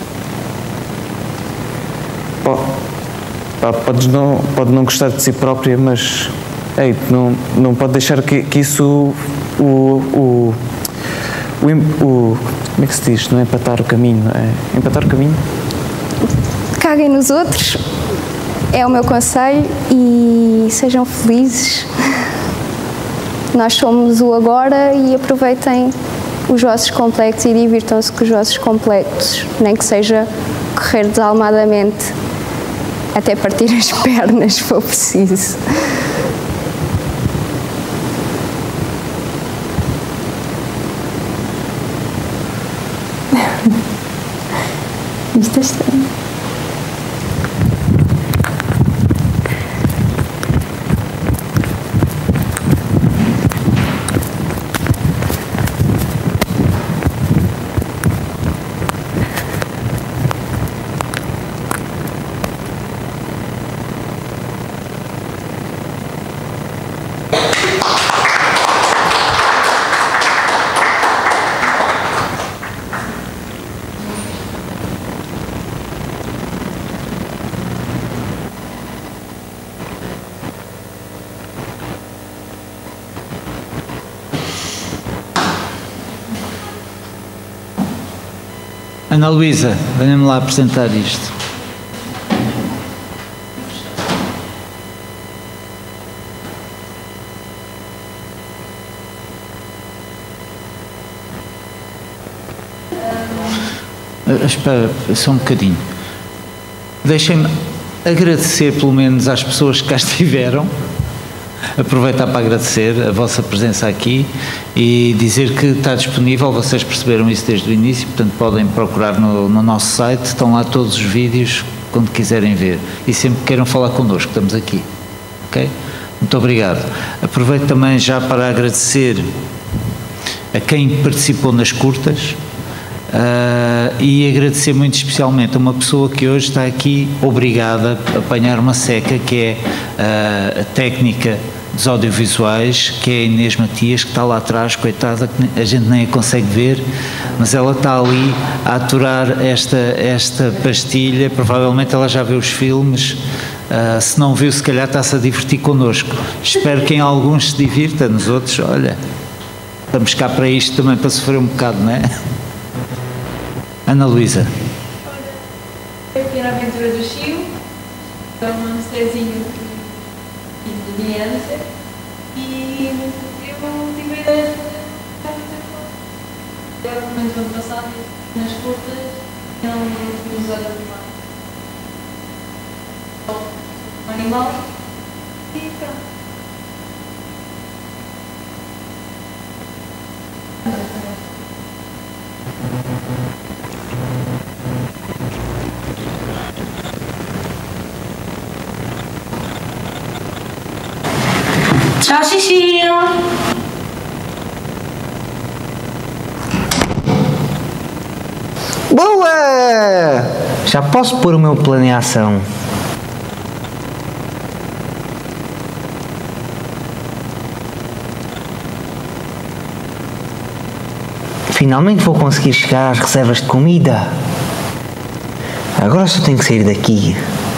Pode não gostar de si própria, mas não pode deixar que isso como é que se diz? Não é empatar o caminho, é empatar o caminho? Caguem nos outros, é o meu conselho, e sejam felizes. Nós somos o agora e aproveitem os vossos complexos e divirtam-se com os vossos complexos, nem que seja correr desalmadamente até partir as pernas, se for preciso. Isto é estranho. Ana Luísa, venha-me lá apresentar isto. Espera, só um bocadinho. Deixem-me agradecer pelo menos às pessoas que cá estiveram. Aproveitar para agradecer a vossa presença aqui e dizer que está disponível, vocês perceberam isso desde o início, portanto podem procurar no nosso site, estão lá todos os vídeos quando quiserem ver, e sempre que queiram falar connosco, estamos aqui, ok? Muito obrigado. Aproveito também já para agradecer a quem participou nas curtas e agradecer muito especialmente a uma pessoa que hoje está aqui obrigada a apanhar uma seca, que é a técnica dos audiovisuais, que é a Inês Matias, que está lá atrás, coitada, que a gente nem a consegue ver, mas ela está ali a aturar esta pastilha. Provavelmente ela já viu os filmes, se não viu, se calhar está-se a divertir connosco. Espero que em alguns se divirta, nos outros, olha, estamos cá para isto também, para sofrer um bocado, não é? Ana Luísa. Aqui na Aventura do Chio, é um hamsterzinho de criança, e eu tive a ideia de fazer argumentos do ano passado, nas curtas, não fui usada um animal, e pronto. Tchau, xixinho. Boa! Já posso pôr o meu plano em ação. Finalmente vou conseguir chegar às reservas de comida. Agora só tenho que sair daqui.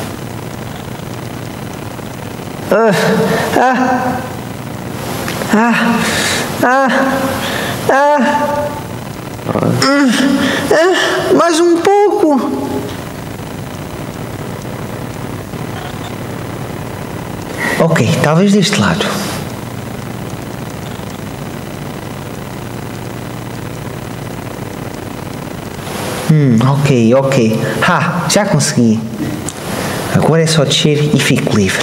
Mais um pouco. Ok, talvez deste lado. Ok. Já consegui. Agora é só descer e fico livre.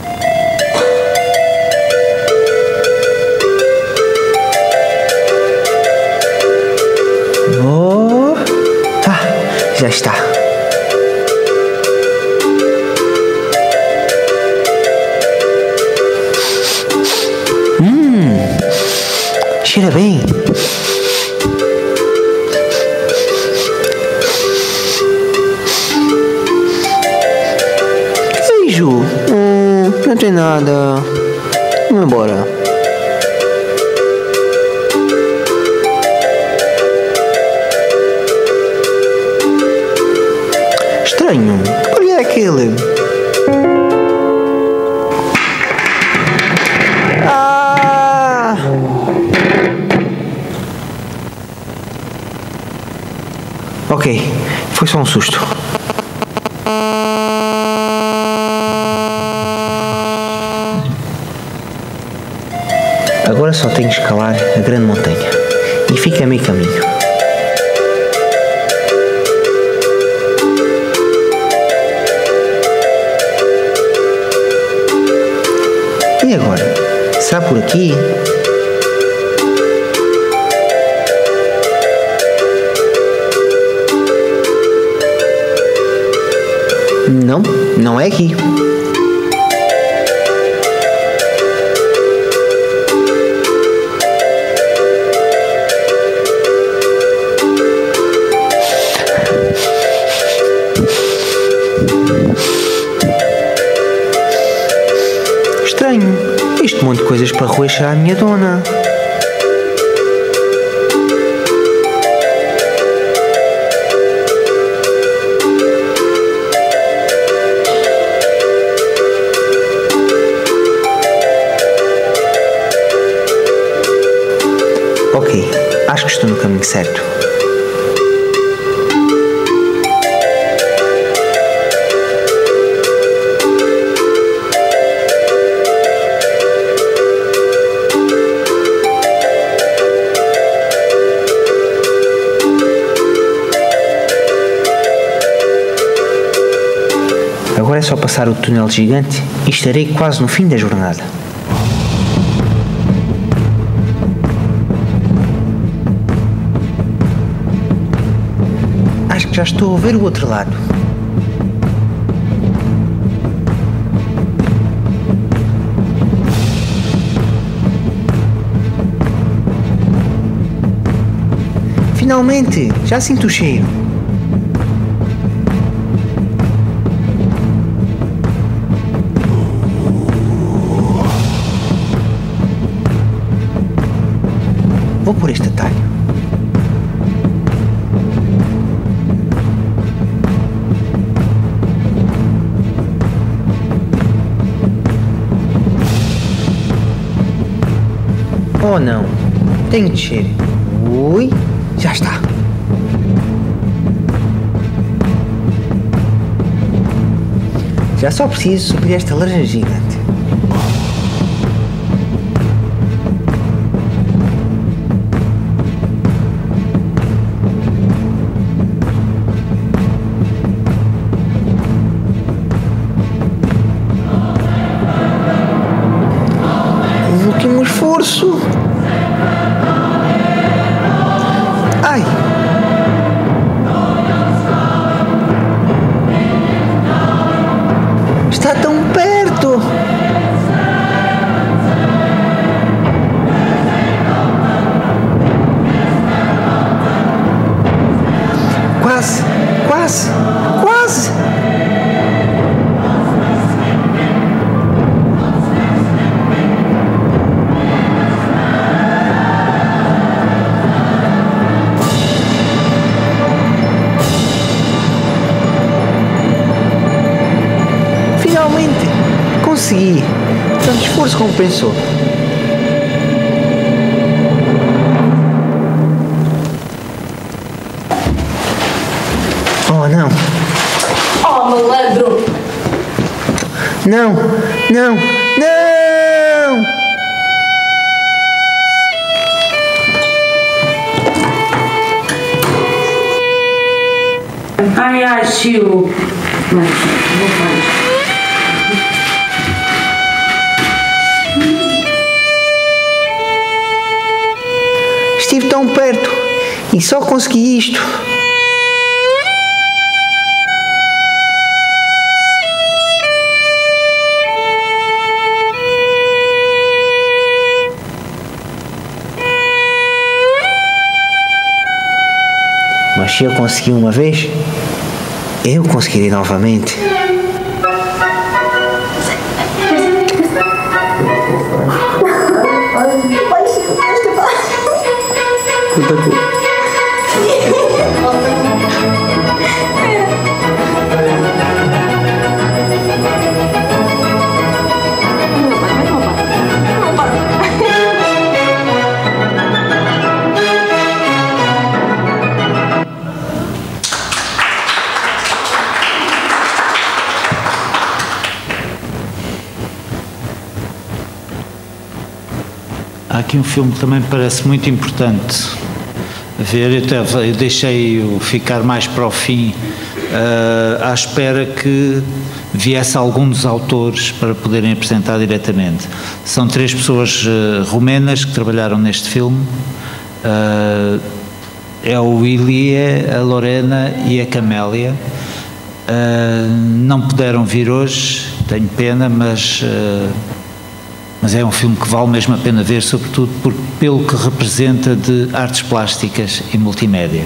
Já está. Cheira bem. Ei, Ju. Não tem nada. Vamos embora. Estranho. Olha aquele. Ok, foi só um susto. Agora só tenho que escalar a grande montanha e fica a meio caminho. E agora? Será por aqui? Não, não é aqui. Estranho. Este monte de coisas para roexar a minha dona. Ok, acho que estou no caminho certo. Agora é só passar o túnel gigante e estarei quase no fim da jornada. Acho que já estou a ver o outro lado. Finalmente, já sinto o cheiro. Vou por este atalho. Oh não, tenho de descer. Ui, já está. Já só preciso subir esta laranja gigante. Último esforço. Ai! Está tão perto! consegui. Tanto esforço compensou. Oh, não. Oh, malandro! Não, não, não! I ask you. Estive tão perto e só consegui isto. Mas se eu consegui uma vez, eu conseguirei novamente. Há aqui um filme que também me parece muito importante a ver. Eu deixei-o ficar mais para o fim, à espera que viesse algum dos autores para poderem apresentar diretamente. São 3 pessoas romenas que trabalharam neste filme. É o Ilie, a Lorena e a Camélia. Não puderam vir hoje, tenho pena, mas é um filme que vale mesmo a pena ver, sobretudo pelo que representa de artes plásticas e multimédia.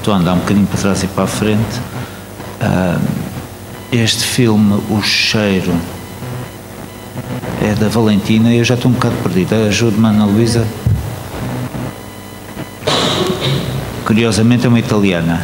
estou a andar um bocadinho para trás e para a frente. Este filme, O Cheiro, é da Valentina. Eu já estou um bocado perdida. Ajude-me, Ana Luísa. Curiosamente é uma italiana.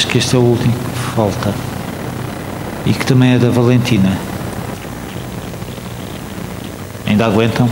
acho que este é o último que falta. E que também é da Valentina. Ainda aguentam?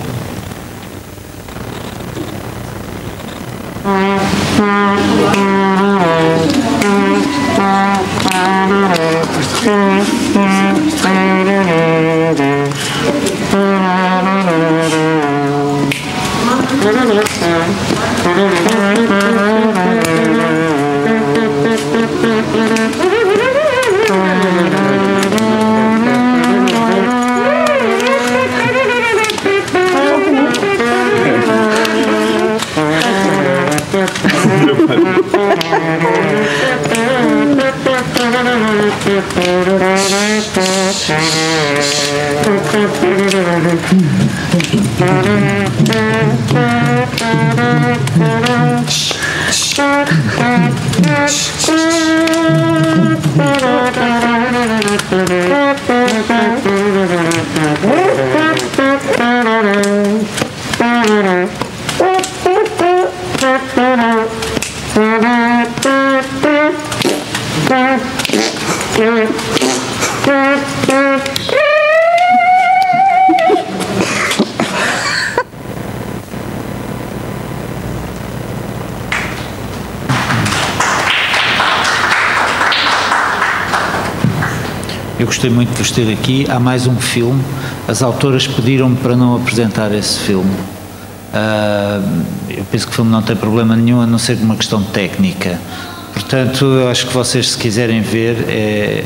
Eu gostei muito de vos ter aqui. Há mais um filme. As autoras pediram-me para não apresentar esse filme. Eu penso que o filme não tem problema nenhum, a não ser uma questão técnica. Portanto, eu acho que vocês, se quiserem ver, é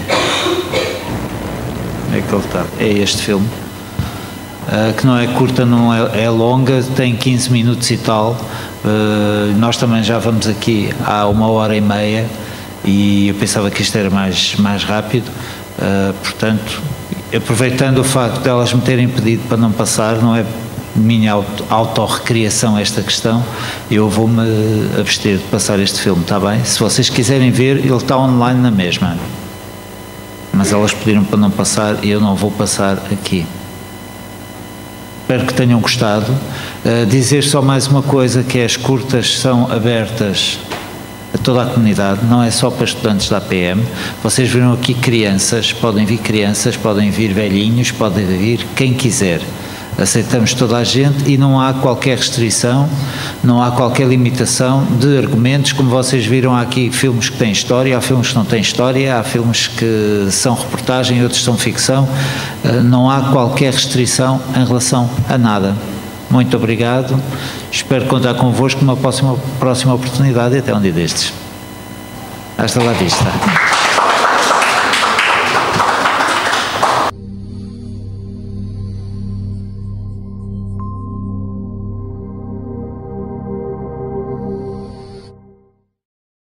que ele está. É este filme. Que não é curta, não é longa, tem 15 minutos e tal. Nós também já vamos aqui há 1h30 e eu pensava que isto era mais rápido. Portanto, aproveitando o facto de elas me terem pedido para não passar, não é minha autorrecriação esta questão, eu vou-me abster de passar este filme, está bem? Se vocês quiserem ver, ele está online na mesma, mas elas pediram para não passar e eu não vou passar aqui. Espero que tenham gostado. Dizer só mais uma coisa, que as curtas são abertas a toda a comunidade, não é só para estudantes da APM. Vocês viram aqui crianças, podem vir velhinhos, podem vir quem quiser. Aceitamos toda a gente e não há qualquer restrição, não há qualquer limitação de argumentos. Como vocês viram, há aqui filmes que têm história, há filmes que não têm história, há filmes que são reportagem, outros são ficção. Não há qualquer restrição em relação a nada. Muito obrigado, espero contar convosco numa próxima oportunidade e até um dia destes. Hasta la vista.